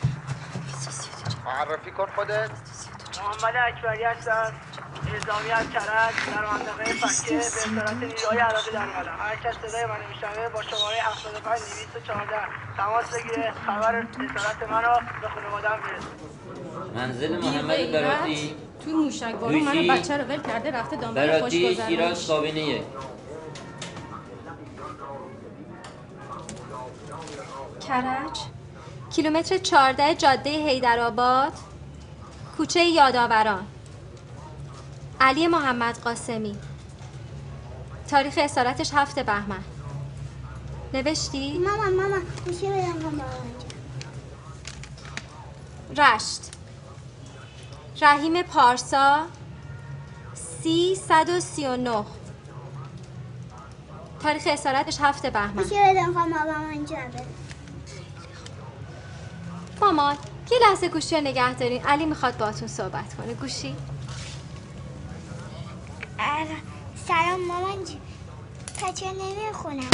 معرفی کن خودت. محمد اکبری هستم. اعزامی از کرج در منطقه فکه به اصالت نیروهای عراقی در قلم. هر کس صدای منو میشنوه با شماره هفتاد و پنج دویست و چهارده تماس بگیره خبر اصالت منو به خانواده‌ام برسونه. منزل محمد براتی تو موشکوارو منو بچه رو ول کرده رفته دنبال براتی خوشگذرونیش. شیراز کابینه یک. کرج کیلومتر چهارده جاده حیدرآباد کوچه یادآوران علی محمد قاسمی تاریخ اصالتش هفت بهمن نوشتی؟ مامان مامان میشه بدم مامان رشت رحیم پارسا سی صد و سی و نه تاریخ اصالتش هفت بهمن میشه بدم مامان جبه مامان یه لحظه گوشی رو نگه دارین علی میخواد باهاتون صحبت کنه. گوشی سلام مامان جی تا چه نمیخونم.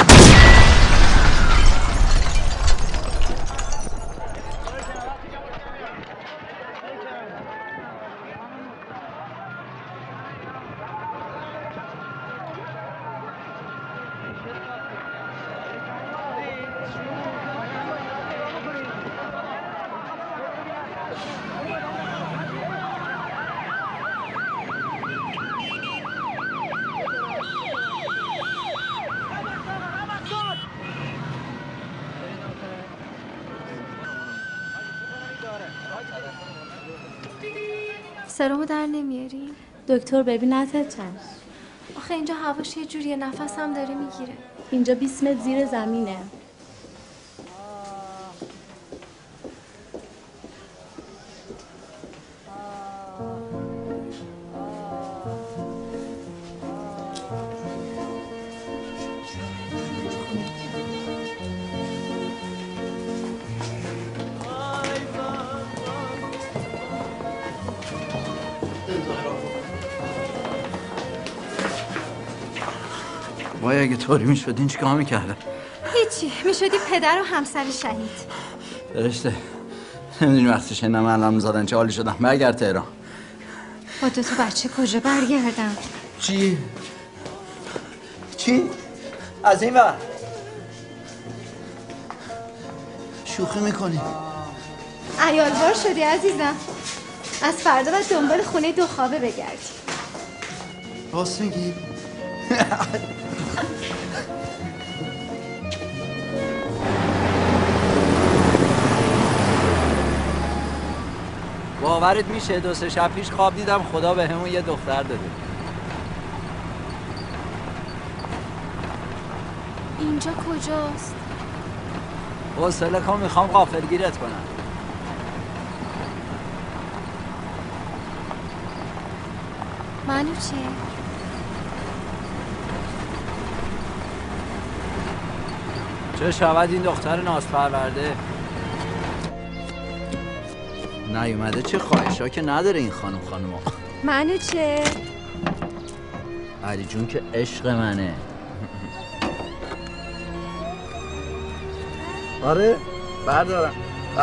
سرمو در نمیاری؟ دکتر ببینتت چشم. آخه اینجا هواش یه جوریه نفسم داره میگیره. اینجا بیست متر زیر زمینه. وای اگه طوری میشدین چیکار میکردن؟ هیچی میشدی پدر و همسر شهید. فرشته نمیدونی وقتی شنیدم علم زدن چه حالی شدم. برگرد تهران. با دو تا بچه کجا برگردم؟ چی؟ چی؟ از این ور شوخی میکنی؟ عیالوار شدی عزیزم. از فردا باید دنبال خونه دو خوابه بگردی. راست میگی؟ باورت میشه دو سه شب پیش خواب دیدم خدا به همون یه دختر داده. اینجا کجاست؟ حوصله کن میخوام غافلگیرت کنم. منو چه؟ چه شود این دختر ناز پرورده؟ نیومده چه خواهشا که نداره این خانم خانوما. منو چه؟ علی جون که عشق منه. آره بردارم.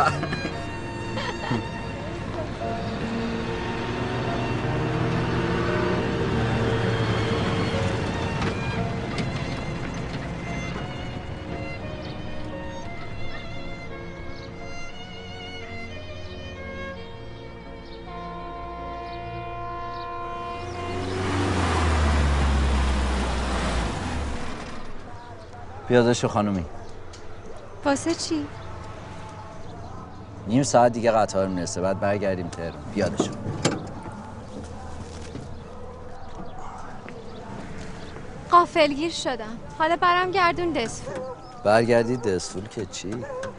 پیاده شو خانومی. واسه چی؟ نیم ساعت دیگه قطار میرسه بعد برگردیم تهران. پیاده شو. غافلگیر شدم. حالا برم گردون دسفول. برگردی دسفول که چی؟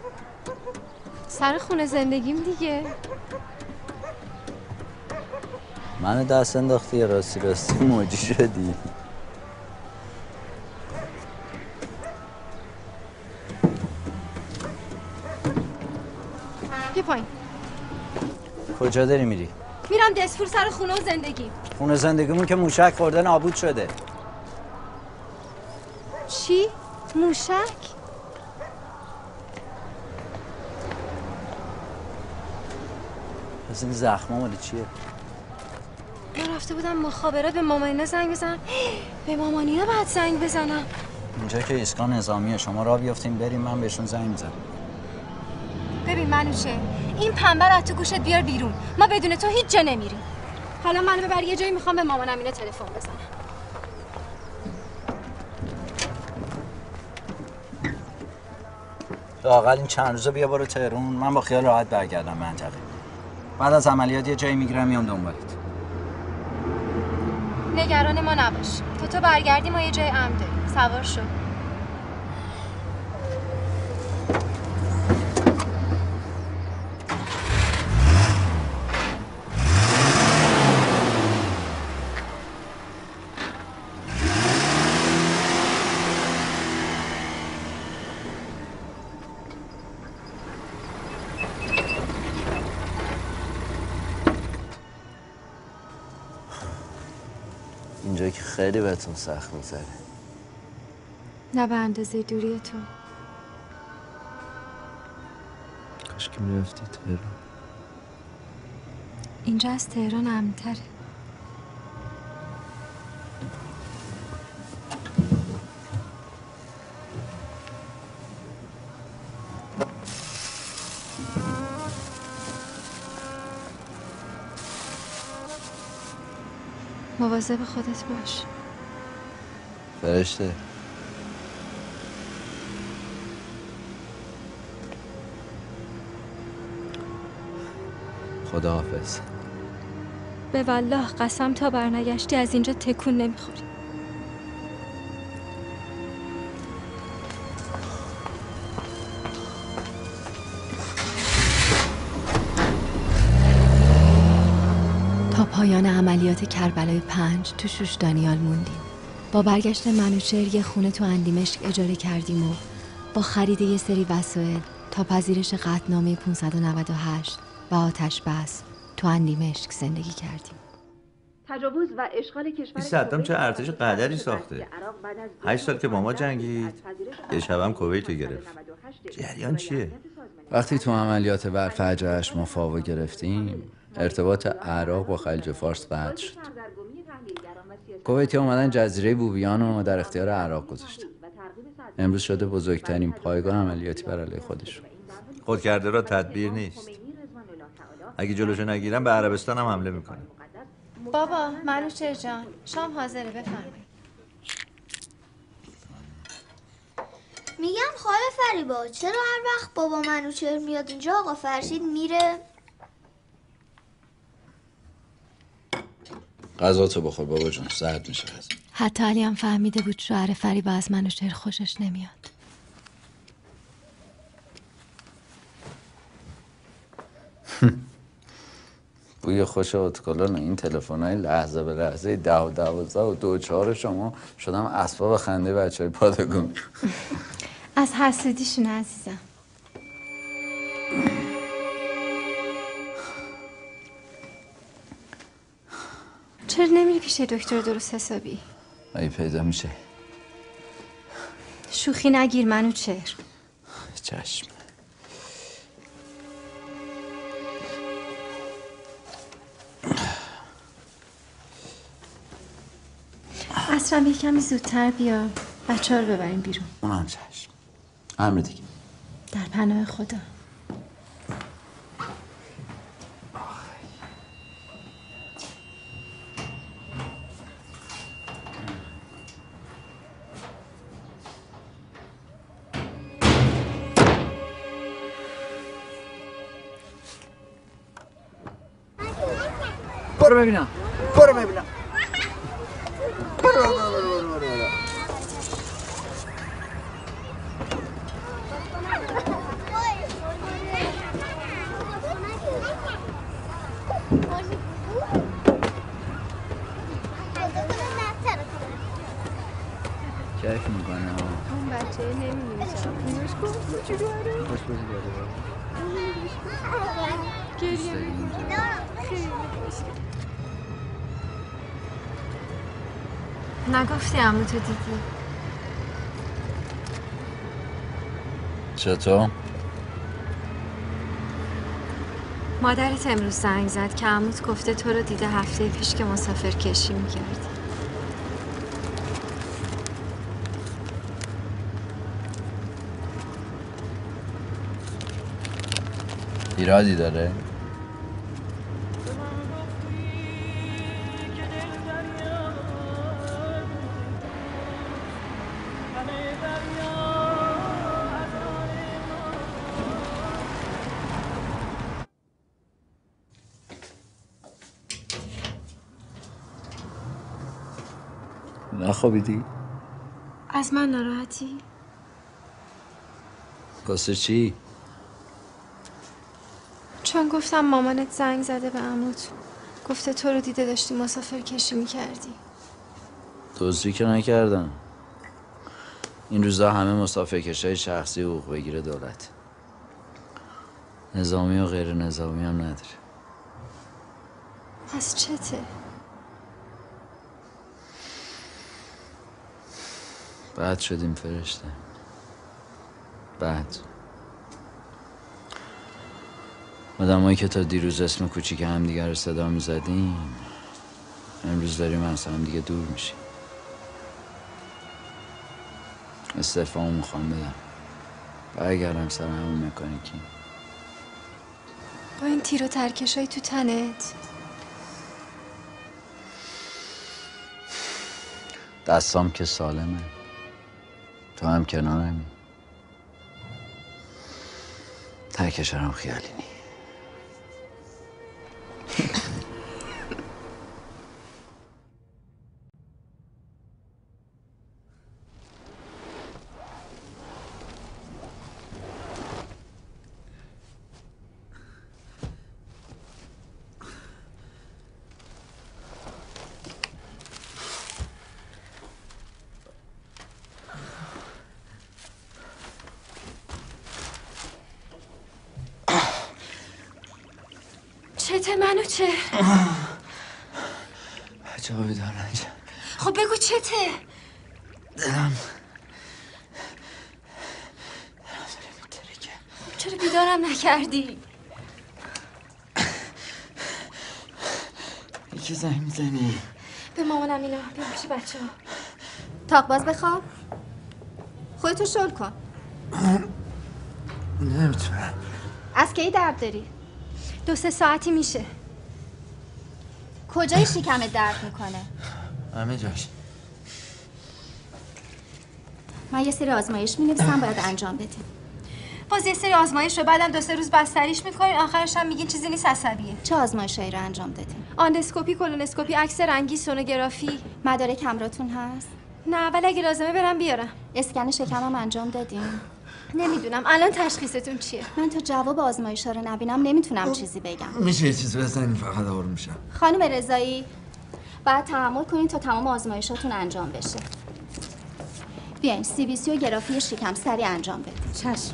سر خونه زندگیم دیگه. منو دست انداختی یا راستی راستی موجی شدی؟ بیا پایین. کجا داری میری؟ میرم دسفول سر خونه و زندگی. خونه زندگیمون که موشک خورده نابود شده. چی؟ موشک؟ پس این زخمه مالی چیه؟ من رفته بودم مخابرات به مامانینا زنگ بزنم. به مامانینا باید زنگ بزنم. اینجا که ایستگاه نظامیه، شما راه بیافتیم بریم من بهشون زنگ میزنم. ببین منوشه، این پنبه رو از تو گوشت بیار بیرون. ما بدون تو هیچ جا نمیریم. حالا منو ببر یه جایی، میخوام به مامانم اینا تلفن بزنم. لااقل این چند روزه بیا برو تهران، من با خیال راحت برگردم منطقه. بعد از عملیات یه جایی میگیرم میام دنبالت. نگران ما نباش. تو تو برگردی ما یه جای امن داریم. سوار شو. اینجا که خیلی بهتون سخت می‌گذره. نه به اندازه دوری تو. کاش که میرفتی تهران. اینجا از تهران امن‌تره. مواظب خودت باش. فرشته. خداحافظ. به والله قسم تا برنگشتی از اینجا تکون نمیخوری. تا پایان عملیات کربلای پنج تو شوش دانیال موندیم. با برگشت منوچهر یه خونه تو اندیمشک اجاره کردیم و با خرید یه سری وسایل تا پذیرش قطعنامه پانصد و نود و هشت و آتش بس تو اندیمشک زندگی کردیم. تجاوز و اشغال کشور این صدام چه ارتش قدری ساخته. هشت سال که با ما جنگید، یه شبم کویت رو گرفت. جریان چیه؟ وقتی تو عملیات برفجرش ما فاو گرفتیم، ارتباط عراق با خلیج فارس قطع شد. کویتی اومدن جزیره بوبیان رو در اختیار عراق گذاشتن. امروز شده بزرگترین پایگاه عملیاتی بر علیه خودشون. خود کرده را تدبیر نیست. اگه جلوشو نگیرن به عربستان هم حمله میکنن. بابا منوچهر جان، شام حاضره، بفرمایید. میگم خاله فریبا، چرا هر وقت بابا منوچهر میاد اینجا آقا فرشید میره؟ غذا تو بخور بابا جون، سرد میشه غذا. حتی علی هم فهمیده بود شوهر فریبا از منوچهر خوشش نمیاد. بوی خوش اتکلون این تلفن‌های لحظه به لحظه ده و دوازده و دو و چهار شما شدم اسباب خنده بچه های پادگون. از حسودیشون عزیزم. چرا نمیری پیش دکتر درست حسابی؟ ای پیدا میشه. شوخی نگیر منوچهر. چشم. اصلا یه کمی زودتر بیا، بچه ها رو ببریم بیرون. اونم چشم. امر دیگه. در پناه خدا. برو ببینم برو ببینم برو برو برو برو برو کیف میکنه اون بچه نمیدونه چرا اینوش کن کوچولواره خوش بازی داره گریه خیلی نگفتی عمو تو دیدی؟ چطور؟ مادرت امروز زنگ زد که عموت گفته تو رو دیده هفته پیش که مسافر کشی میکردی. ایرادی داره؟ نخوابیدی؟ از من ناراحتی؟ واسه چی؟ چون گفتم مامانت زنگ زده به عموت، گفته تو رو دیده داشتی مسافر کشی میکردی. توصی که نکردم. این روزا همه مسافر کشای شخصی حقوق بگیره دولت. نظامی و غیر نظامی هم نداره. پس چته؟ بد شدیم فرشته. بد. آدمایی که تا دیروز اسم کوچیک هم دیگر رو صدا میزدیم امروز داریم از هم دیگه دور میشیم. استعفامو میخوام بدم، برگردم سر همون مکانیکی. با این تیر و ترکشای تو تنت دستام که سالمه، تو هم کنارمی. ترکشارم خیالی نی. چته منوچهر؟ بچه ها بیدار نجا. خب بگو چته؟ دلم دلم داره میترکه. چرا بیدارم نکردی؟ یکی زنگ میزنی؟ به مامانم اینا بیا پیش بچه ها. تاق باز بخواب. خودتو شل کن. نمیتونم. از کی درد داری؟ دو سه ساعتی میشه. کجای شکمت درد میکنه؟ همه جاش. من یه سری آزمایش مینویسم باید انجام بدیم. باز یه سری آزمایش رو بعدم دو سه روز بستریش میکنین آخرش هم میگین چیزی نیست عصبیه. چه آزمایشایی رو انجام دادین؟ آندوسکوپی، کولونوسکوپی، عکس رنگی، سونوگرافی. مدارک همراهتون هست؟ نه ولی اگه لازمه برم بیارم. اسکن شکم هم انجام دادین؟ نمیدونم الان تشخیصتون چیه؟ من تا جواب آزمایش‌ها رو نبینم نمیتونم چیزی بگم. میشه یه چیزی بزنین فقط آروم میشم. خانم رضایی بعد تحمل کنین تا تمام آزمایشاتون انجام بشه. بیاین سی بی سی و گرافی شکم سریع انجام بدین. چشم.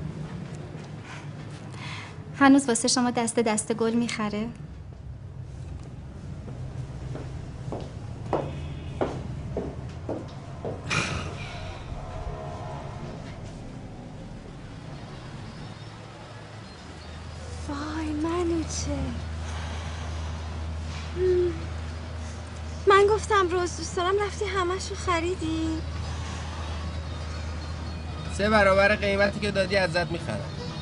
هنوز واسه شما دسته دسته گل میخره؟ وای منوچه. من گفتم روز دوست دارم رفتی همشو خریدی؟ سه برابر قیمتی که دادی ازت میخرم.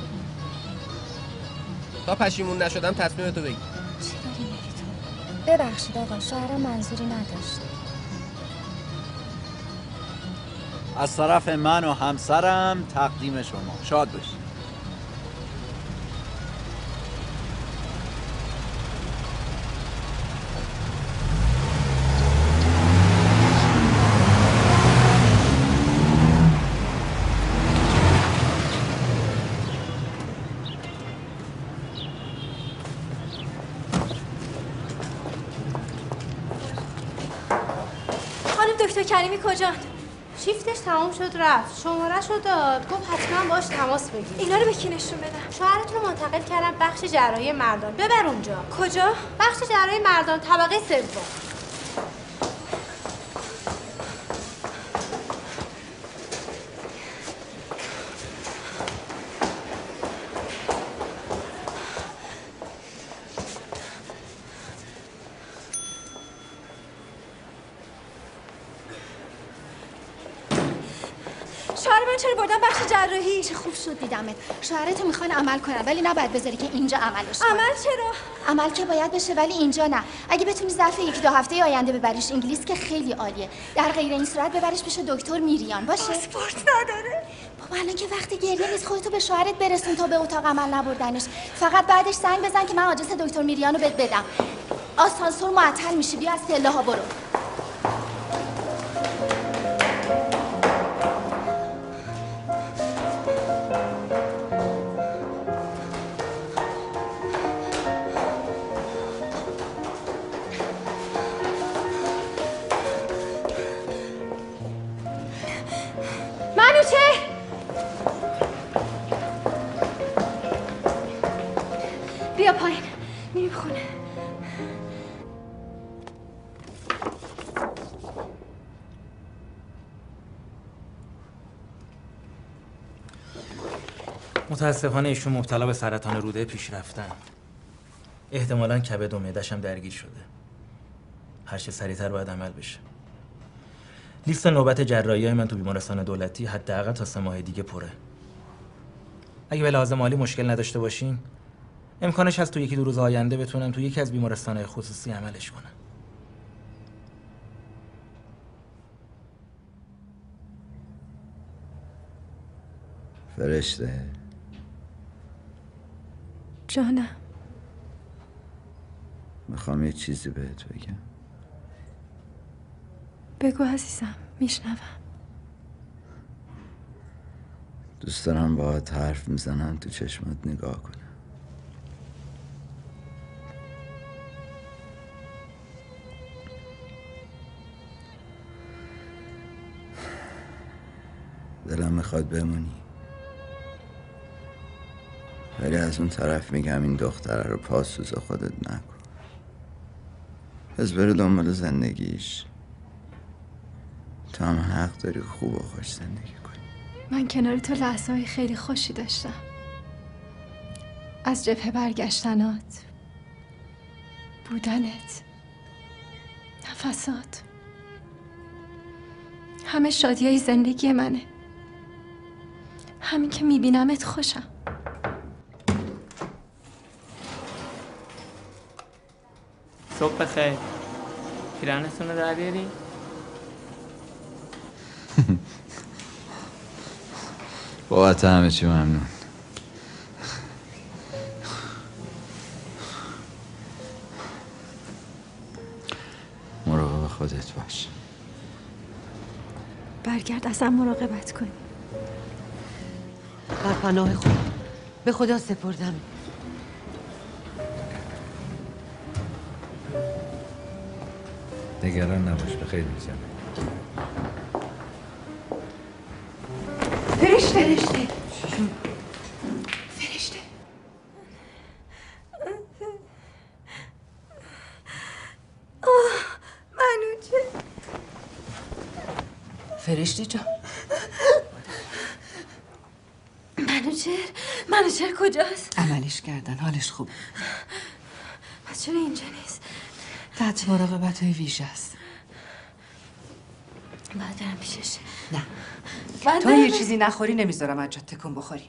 تا پشیمون نشدم تصمیمتو بگی. چی داری میگی تو؟ ببخشید آقا شوهرم منظوری نداشت. از طرف من و همسرم تقدیم شما. شاد باشید. دکتر کریمی کجان؟ شیفتش تمام شد رفت. شماره‌شو داد. گفت حتما باش تماس بگیر. اینا رو به کی نشون بدم؟ شوهرتون رو منتقل کردم بخش جراحی مردان. ببر اونجا. کجا؟ بخش جراحی مردان طبقه سوم. من چرا بردم بخش جراحی؟ چه خوب شد دیدمت. شوهرتو میخوان عمل کنن ولی نباید بذاری که اینجا عملش کنن. عمل چرا؟ عمل که باید بشه ولی اینجا نه. اگه بتونی ظرف یک دو هفته آینده ببریش انگلیس که خیلی عالیه. در غیر این صورت ببرش پیش دکتر میریان باشه. پاسپورت نداره. بابا الان که وقتی گریه نیست خودتو به شوهرت برسون تا به اتاق عمل نبردنش. فقط بعدش زنگ بزن که من آدرس دکتر میریانو بهت بدم. آسانسور معطل میشی بیا از پله ها برو. بیا پایین میریم خونه. متاسفانه ایشون مبتلا به سرطان روده پیش رفتن. احتمالاً کبد و معده‌ش هم درگیر شده. هر چه سریعتر باید عمل بشه. لیست نوبت جراحی‌های من تو بیمارستان دولتی حداقل تا سه ماه دیگه پره. اگه به لحاظ مالی مشکل نداشته باشین امکانش هست تو یکی دو روز آینده بتونم تو یکی از بیمارستان‌های خصوصی عملش کنم. فرشته جانم میخوام یه چیزی بهت بگم. بگو عزیزم میشنوم. دوست دارم باهات حرف میزنم تو چشمات نگاه کنم. دلم میخواد بمونی ولی از اون طرف میگم این دختره رو پاسوز خودت نکن. پس بره دنبال زندگیش. تو هم حق داری خوب و خوش زندگی کنی. من کنار تو لحظه‌های خیلی خوشی داشتم. از جبهه برگشتنات، بودنت، نفسات، همه شادیای زندگی منه. همین که میبینمت خوشم. صبح بخیر. پیرانتون رو در بیاری؟ بابت همه چی ممنون. خودت باش. برگرد اصلا مراقبت کنی. در پناه خدا به خدا سپردم. نگران نباش، به خیر میزنم. فرشته فرشته فرشته آه منوچه فرشته جان منوچر منوچر کجاست؟ عملش کردن، حالش خوب. پس چرا اینجا نیست؟ تحت مراقبت های ویژه است. باید برم پیشش. نه باید تو برم. یه چیزی نخوری نمیذارم از جات تکون بخوری.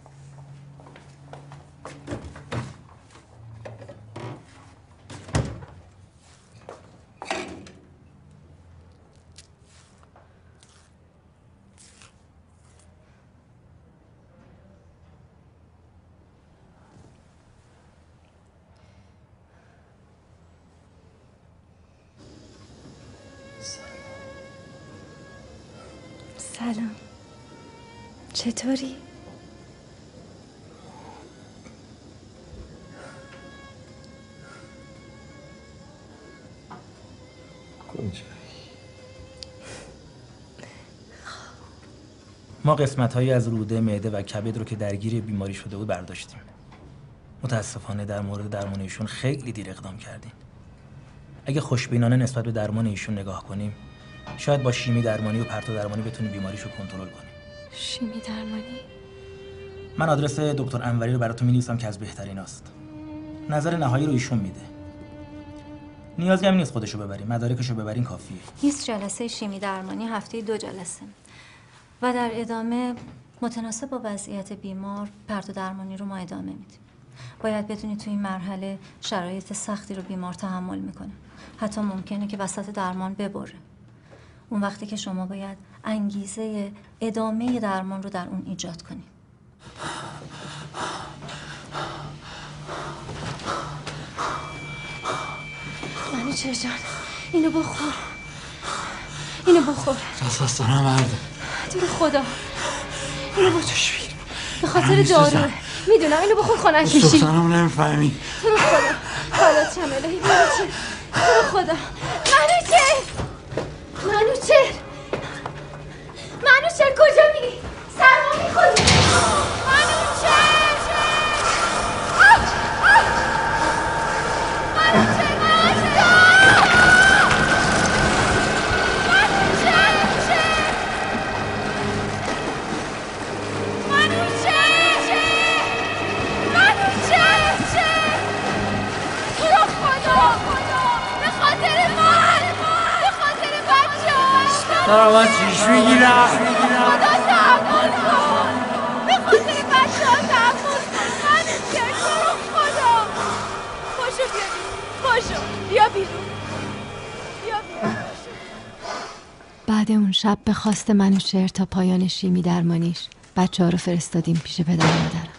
سلام، چطوری؟ ما قسمت‌هایی از روده، معده و کبد رو که درگیر بیماری شده بود برداشتیم. متاسفانه در مورد درمان ایشون خیلی دیر اقدام کردیم. اگه خوشبینانه نسبت به درمان ایشون نگاه کنیم، شاید با شیمی درمانی و پرتو درمانی بتونیم بیماریشو کنترل کنیم. شیمی درمانی؟ من آدرس دکتر انوری رو براتون می‌نویسم که از بهتریناست. نظر نهایی رو ایشون میده. نیازی هم نیست خودشو ببریم، مدارکشو ببرین کافیه. بیست جلسه شیمی درمانی، هفته دو جلسه. و در ادامه متناسب با وضعیت بیمار پرتو درمانی رو ما ادامه میدیم. باید بدونی تو این مرحله شرایط سختی رو بیمار تحمل میکنه. حتی ممکنه که وسط درمان ببره. اون وقتی که شما باید انگیزه ادامه درمان رو در اون ایجاد کنی. منوچهر جان، اینو بخور. اینو بخور. اساس دارم مرده. تو رو خدا. اینو بخور. به خاطر داروه. میدونم اینو بخور خنک میشی. دخترم نمیفهمی. تو رو خدا. حالا چم الهی منوچهر. تو رو خدا. منوچهر. منوچهر. منوچهر کجا میری؟ سرما میخوری. منوچهر. دارم من چیش میگیرم. خدا تحمل کن. به خاطر بچه ها تحمل کن. منوچهر تو رو خدا. پاشو بیا بیرون. پاشو بیا بیرون. بیا بیرون. بعد اون شب به خواست منوچهر تا پایان شیمی درمانیش بچه ها رو فرستادیم پیش پدر و مادرم.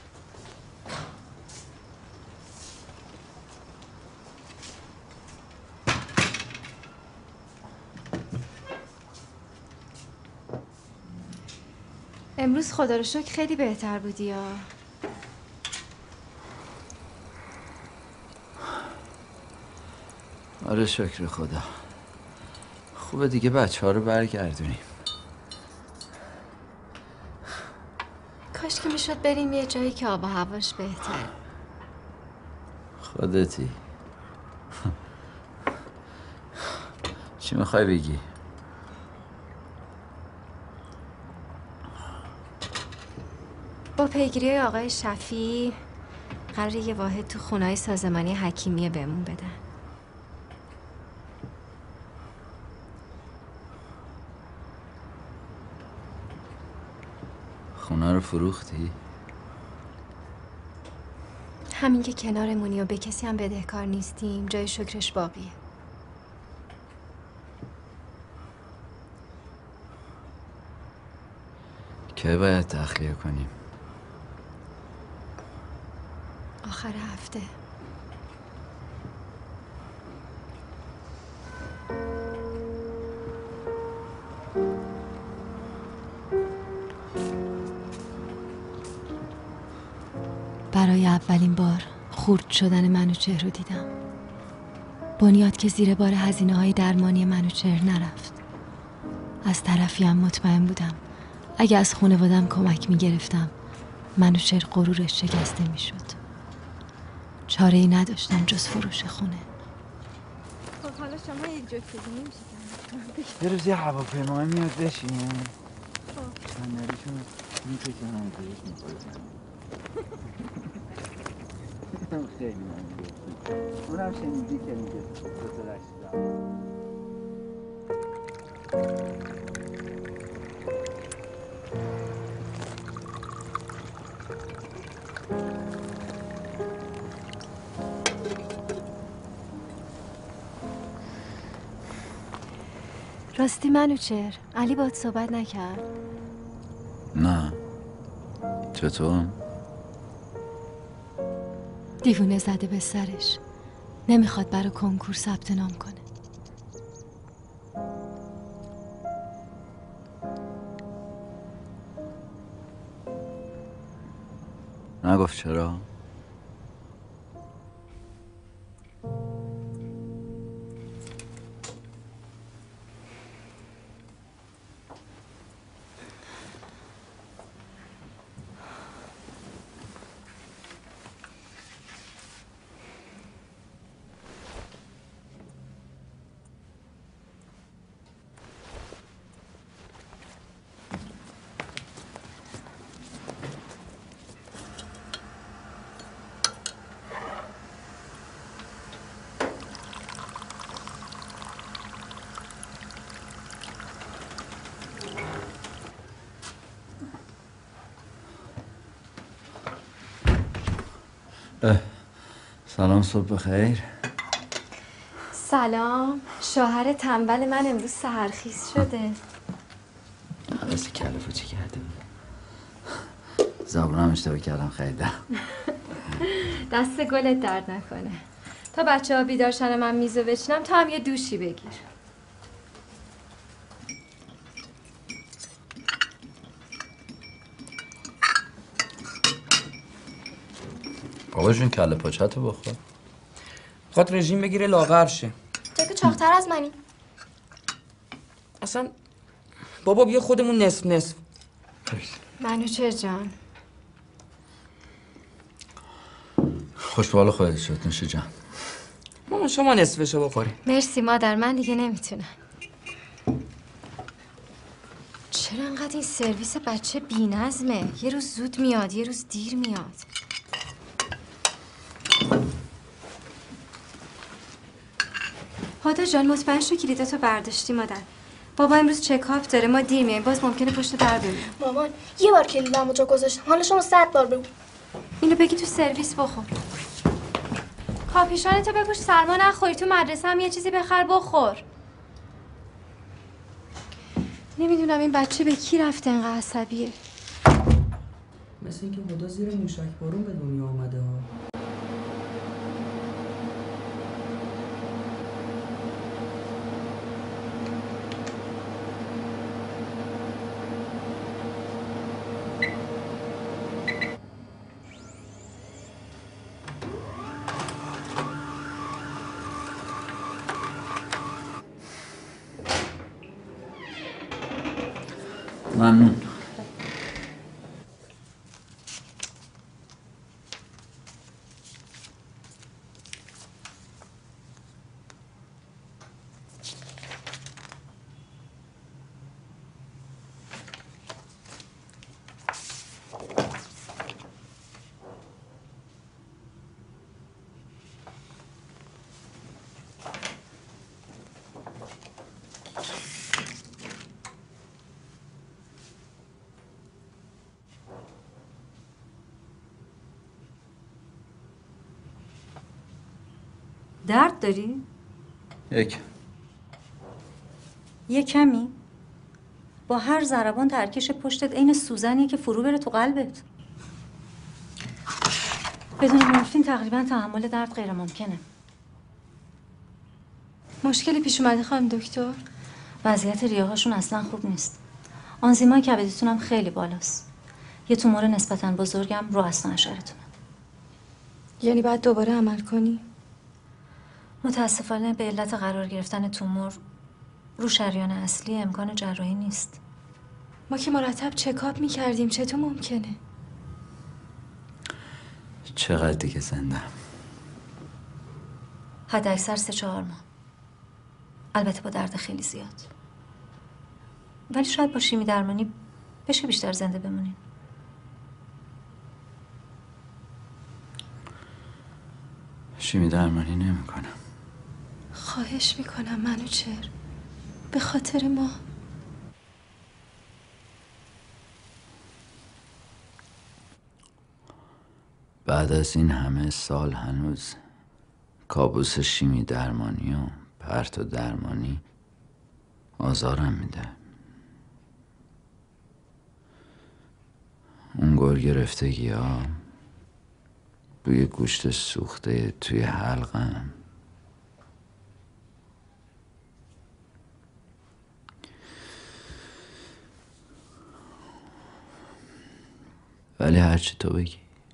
امروز خدا رو شکر خیلی بهتر بودی یا؟ آره شکر خدا. خوبه دیگه بچه ها رو برگردونیم. کاش که میشد بریم یه جایی که آب و هواش بهتر. خودتی. چی میخوای بگی؟ با پیگیری آقای شفیع قراره یه واحد تو خونه‌های سازمانی حکیمیه بهمون بدن. خونه رو فروختی؟ همین که کنارمونی و به کسی هم بدهکار نیستیم جای شکرش باقیه. که باید تخلیه کنیم؟ آخر هفته. برای اولین بار خورد شدن منوچهر رو دیدم. بنیاد که زیر بار هزینه های درمانی منوچهر نرفت. از طرفی هم مطمئن بودم اگه از خانوادم کمک می گرفتم منوچهر غرورش شکسته می شد. چاره ای نداشتم جز فروش خونه. خب حالا شما یک جفتگی نمیشه یه روز یه هواپیمای میاد بشینیم صندلیشون میکشن هم بهش میخوره. خیلی من میگفتی اونم شنیدی که میگه دوتا رشید راستی منوچهر، علی باهات صحبت نکرد؟ نه. چطور؟ دیوونه زده به سرش. نمیخواد برای کنکور ثبت نام کنه. نگفت چرا؟ سلام، صبح بخیر. سلام. شوهر تنبل من امروز سحرخیز شده. حواسی کلفو چی کرده بود؟ زبونم اشتباه کردم خیلیدم. دست گلت درد نکنه. تا بچه ها بیدار شن من میزو بچینم تا هم یه دوشی بگیر. بابا جون کله پاچتو بخور. خود رژیم بگیره لاغر شه. تو که چاق‌تر از منی. اصلا بابا بیا خودمون نصف نصف. منوچهر جان. خوش به حال خودت شد نوشه جان. مامان شما نصفشو بخوری. مرسی مادر، من دیگه نمیتونم. چرا انقدر این سرویس بچه بی‌نظمه؟ یه روز زود میاد، یه روز دیر میاد. هادا جان مطمئن شو کلیداتو برداشتی مادر. بابا امروز چکاپ داره، ما دیر میایم، باز ممکنه پشت در بمونه. مامان یه بار کلیدمو جا گذاشتم، حالا شما صد بار بگو. اینو بگی تو سرویس بخور. کاپیشانتو بپوش سرما نخوری، تو مدرسه هم یه چیزی بخر بخور. نمیدونم این بچه به کی رفته انقدر عصبیه. مثل اینکه خدا زیر موشک بارون به دنیا آمده ها. ممنون. درد داری؟ یک یه کمی؟ با هر ضربان ترکش پشتت عین سوزنیه که فرو بره تو قلبت. بدون مورفین تقریبا تحمل درد غیر ممکنه. مشکلی پیش اومده خانم دکتر؟ وضعیت ریه‌هاشون اصلا خوب نیست. آنزیمای کبدتون هم خیلی بالاست. یه تومور نسبتاً بزرگم رو اصلا اشارتونه. یعنی باید دوباره عمل کنی؟ متاسفانه به علت قرار گرفتن تومور رو شریان اصلی امکان جراحی نیست. ما که مرتب چکاپ میکردیم، چطور ممکنه؟ چقدر دیگه زنده؟ حد اکثر سه چهار ماه. البته با درد خیلی زیاد. ولی شاید با شیمی درمانی بشه بیشتر زنده بمونین. شیمی درمانی نمی کنم. خواهش میکنم منوچهر، به خاطر ما. بعد از این همه سال هنوز کابوس شیمی درمانی و پرت و درمانی آزارم میده. اون گل گرفتگی ها روی گوشت سوخته توی حلقم، ولی هرچی تو بگی.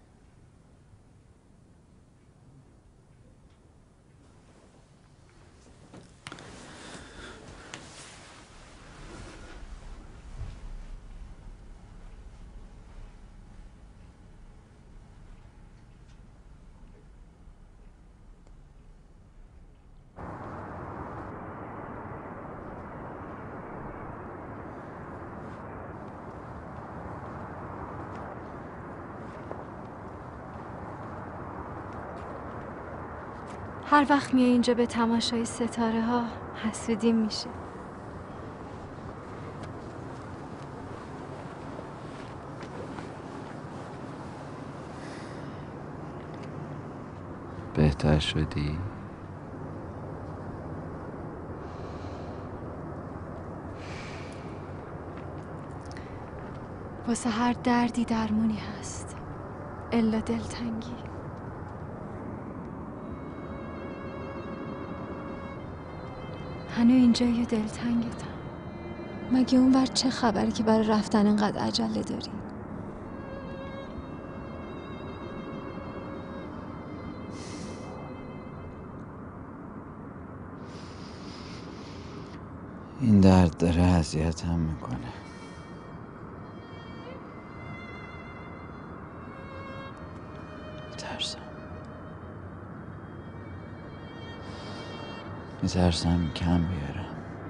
هر وقت میای اینجا به تماشای ستاره ها حسودیم میشه. بهتر شدی؟ واسه هر دردی درمونی هست، الا دلتنگی. هنو اینجا یه دلتنگتم. مگه اون بر چه خبری که برای رفتن انقدر عجله داری؟ این درد داره اذیتم میکنه. میترسم میترسم کم بیارم.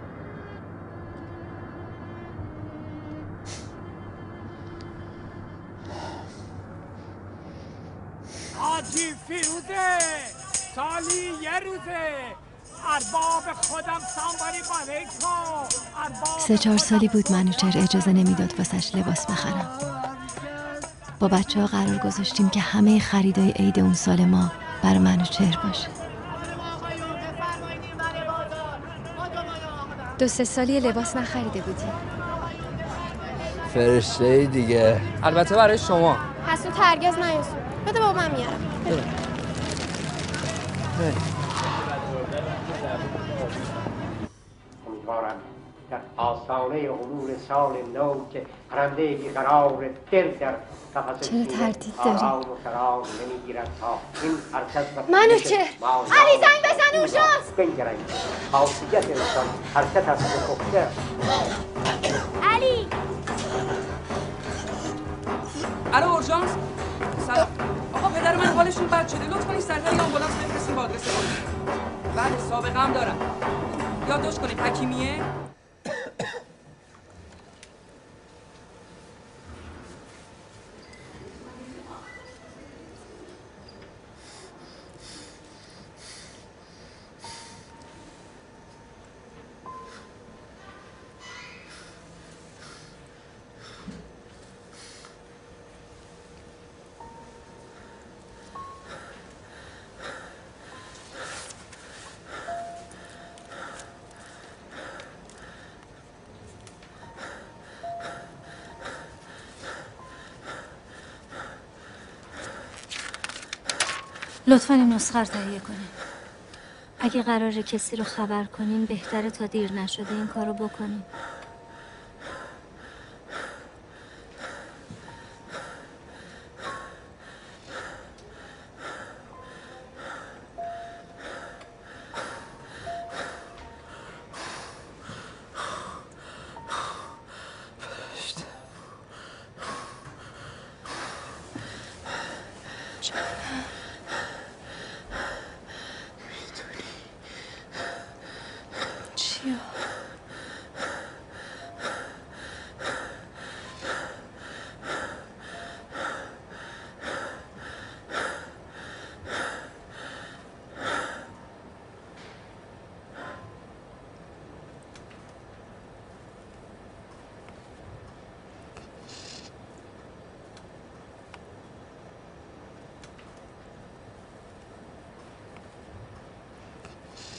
حاجی فیروزه سالی یه روزه ارباب خودم سانباری بالیکو. سه چهار سالی بود منوچهر اجازه نمیداد واسش لباس بخرم. با بچه ها قرار گذاشتیم که همه خریدای عید اون سال ما برای منوچهر باشه. دو سه سالی لباس نخریده بودیم. فرشته دیگه. البته برای شما. حسود هرگز نیوسون. بده بابا من میارم. بده. امیدوارم در آستانه امور سال نو که پرنده بیقرار دل در قفس چرا تردید داری؟ آرام و قرار نمیگیرد تا این حرکت منوچهر علی زنگ بزن اونجاست. بنگرند خاصیت انسان حرکت است به پخته. علی الو اورژانس. سلام آقا، پدر من حالشون بد شده، لطفا این سریع یه آمبولانس بفرستین به آدرس خودش. بله سابقه هم دارم. یادداشت کنید حکیمیه. لطفاً این نسخه رو تهیه کنین. اگه قراره کسی رو خبر کنین بهتره تا دیر نشده این کارو بکنین.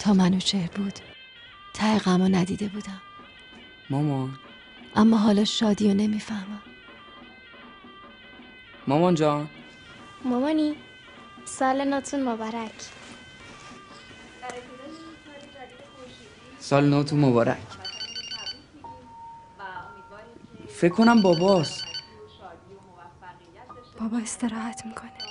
تا منوچهر بود ته غمو ندیده بودم. مامان اما حالا شادی رو نمیفهمم. مامان جان. مامانی سال نوتون مبارک. سال نوتون مبارک. فکر کنم باباست. بابا استراحت میکنه.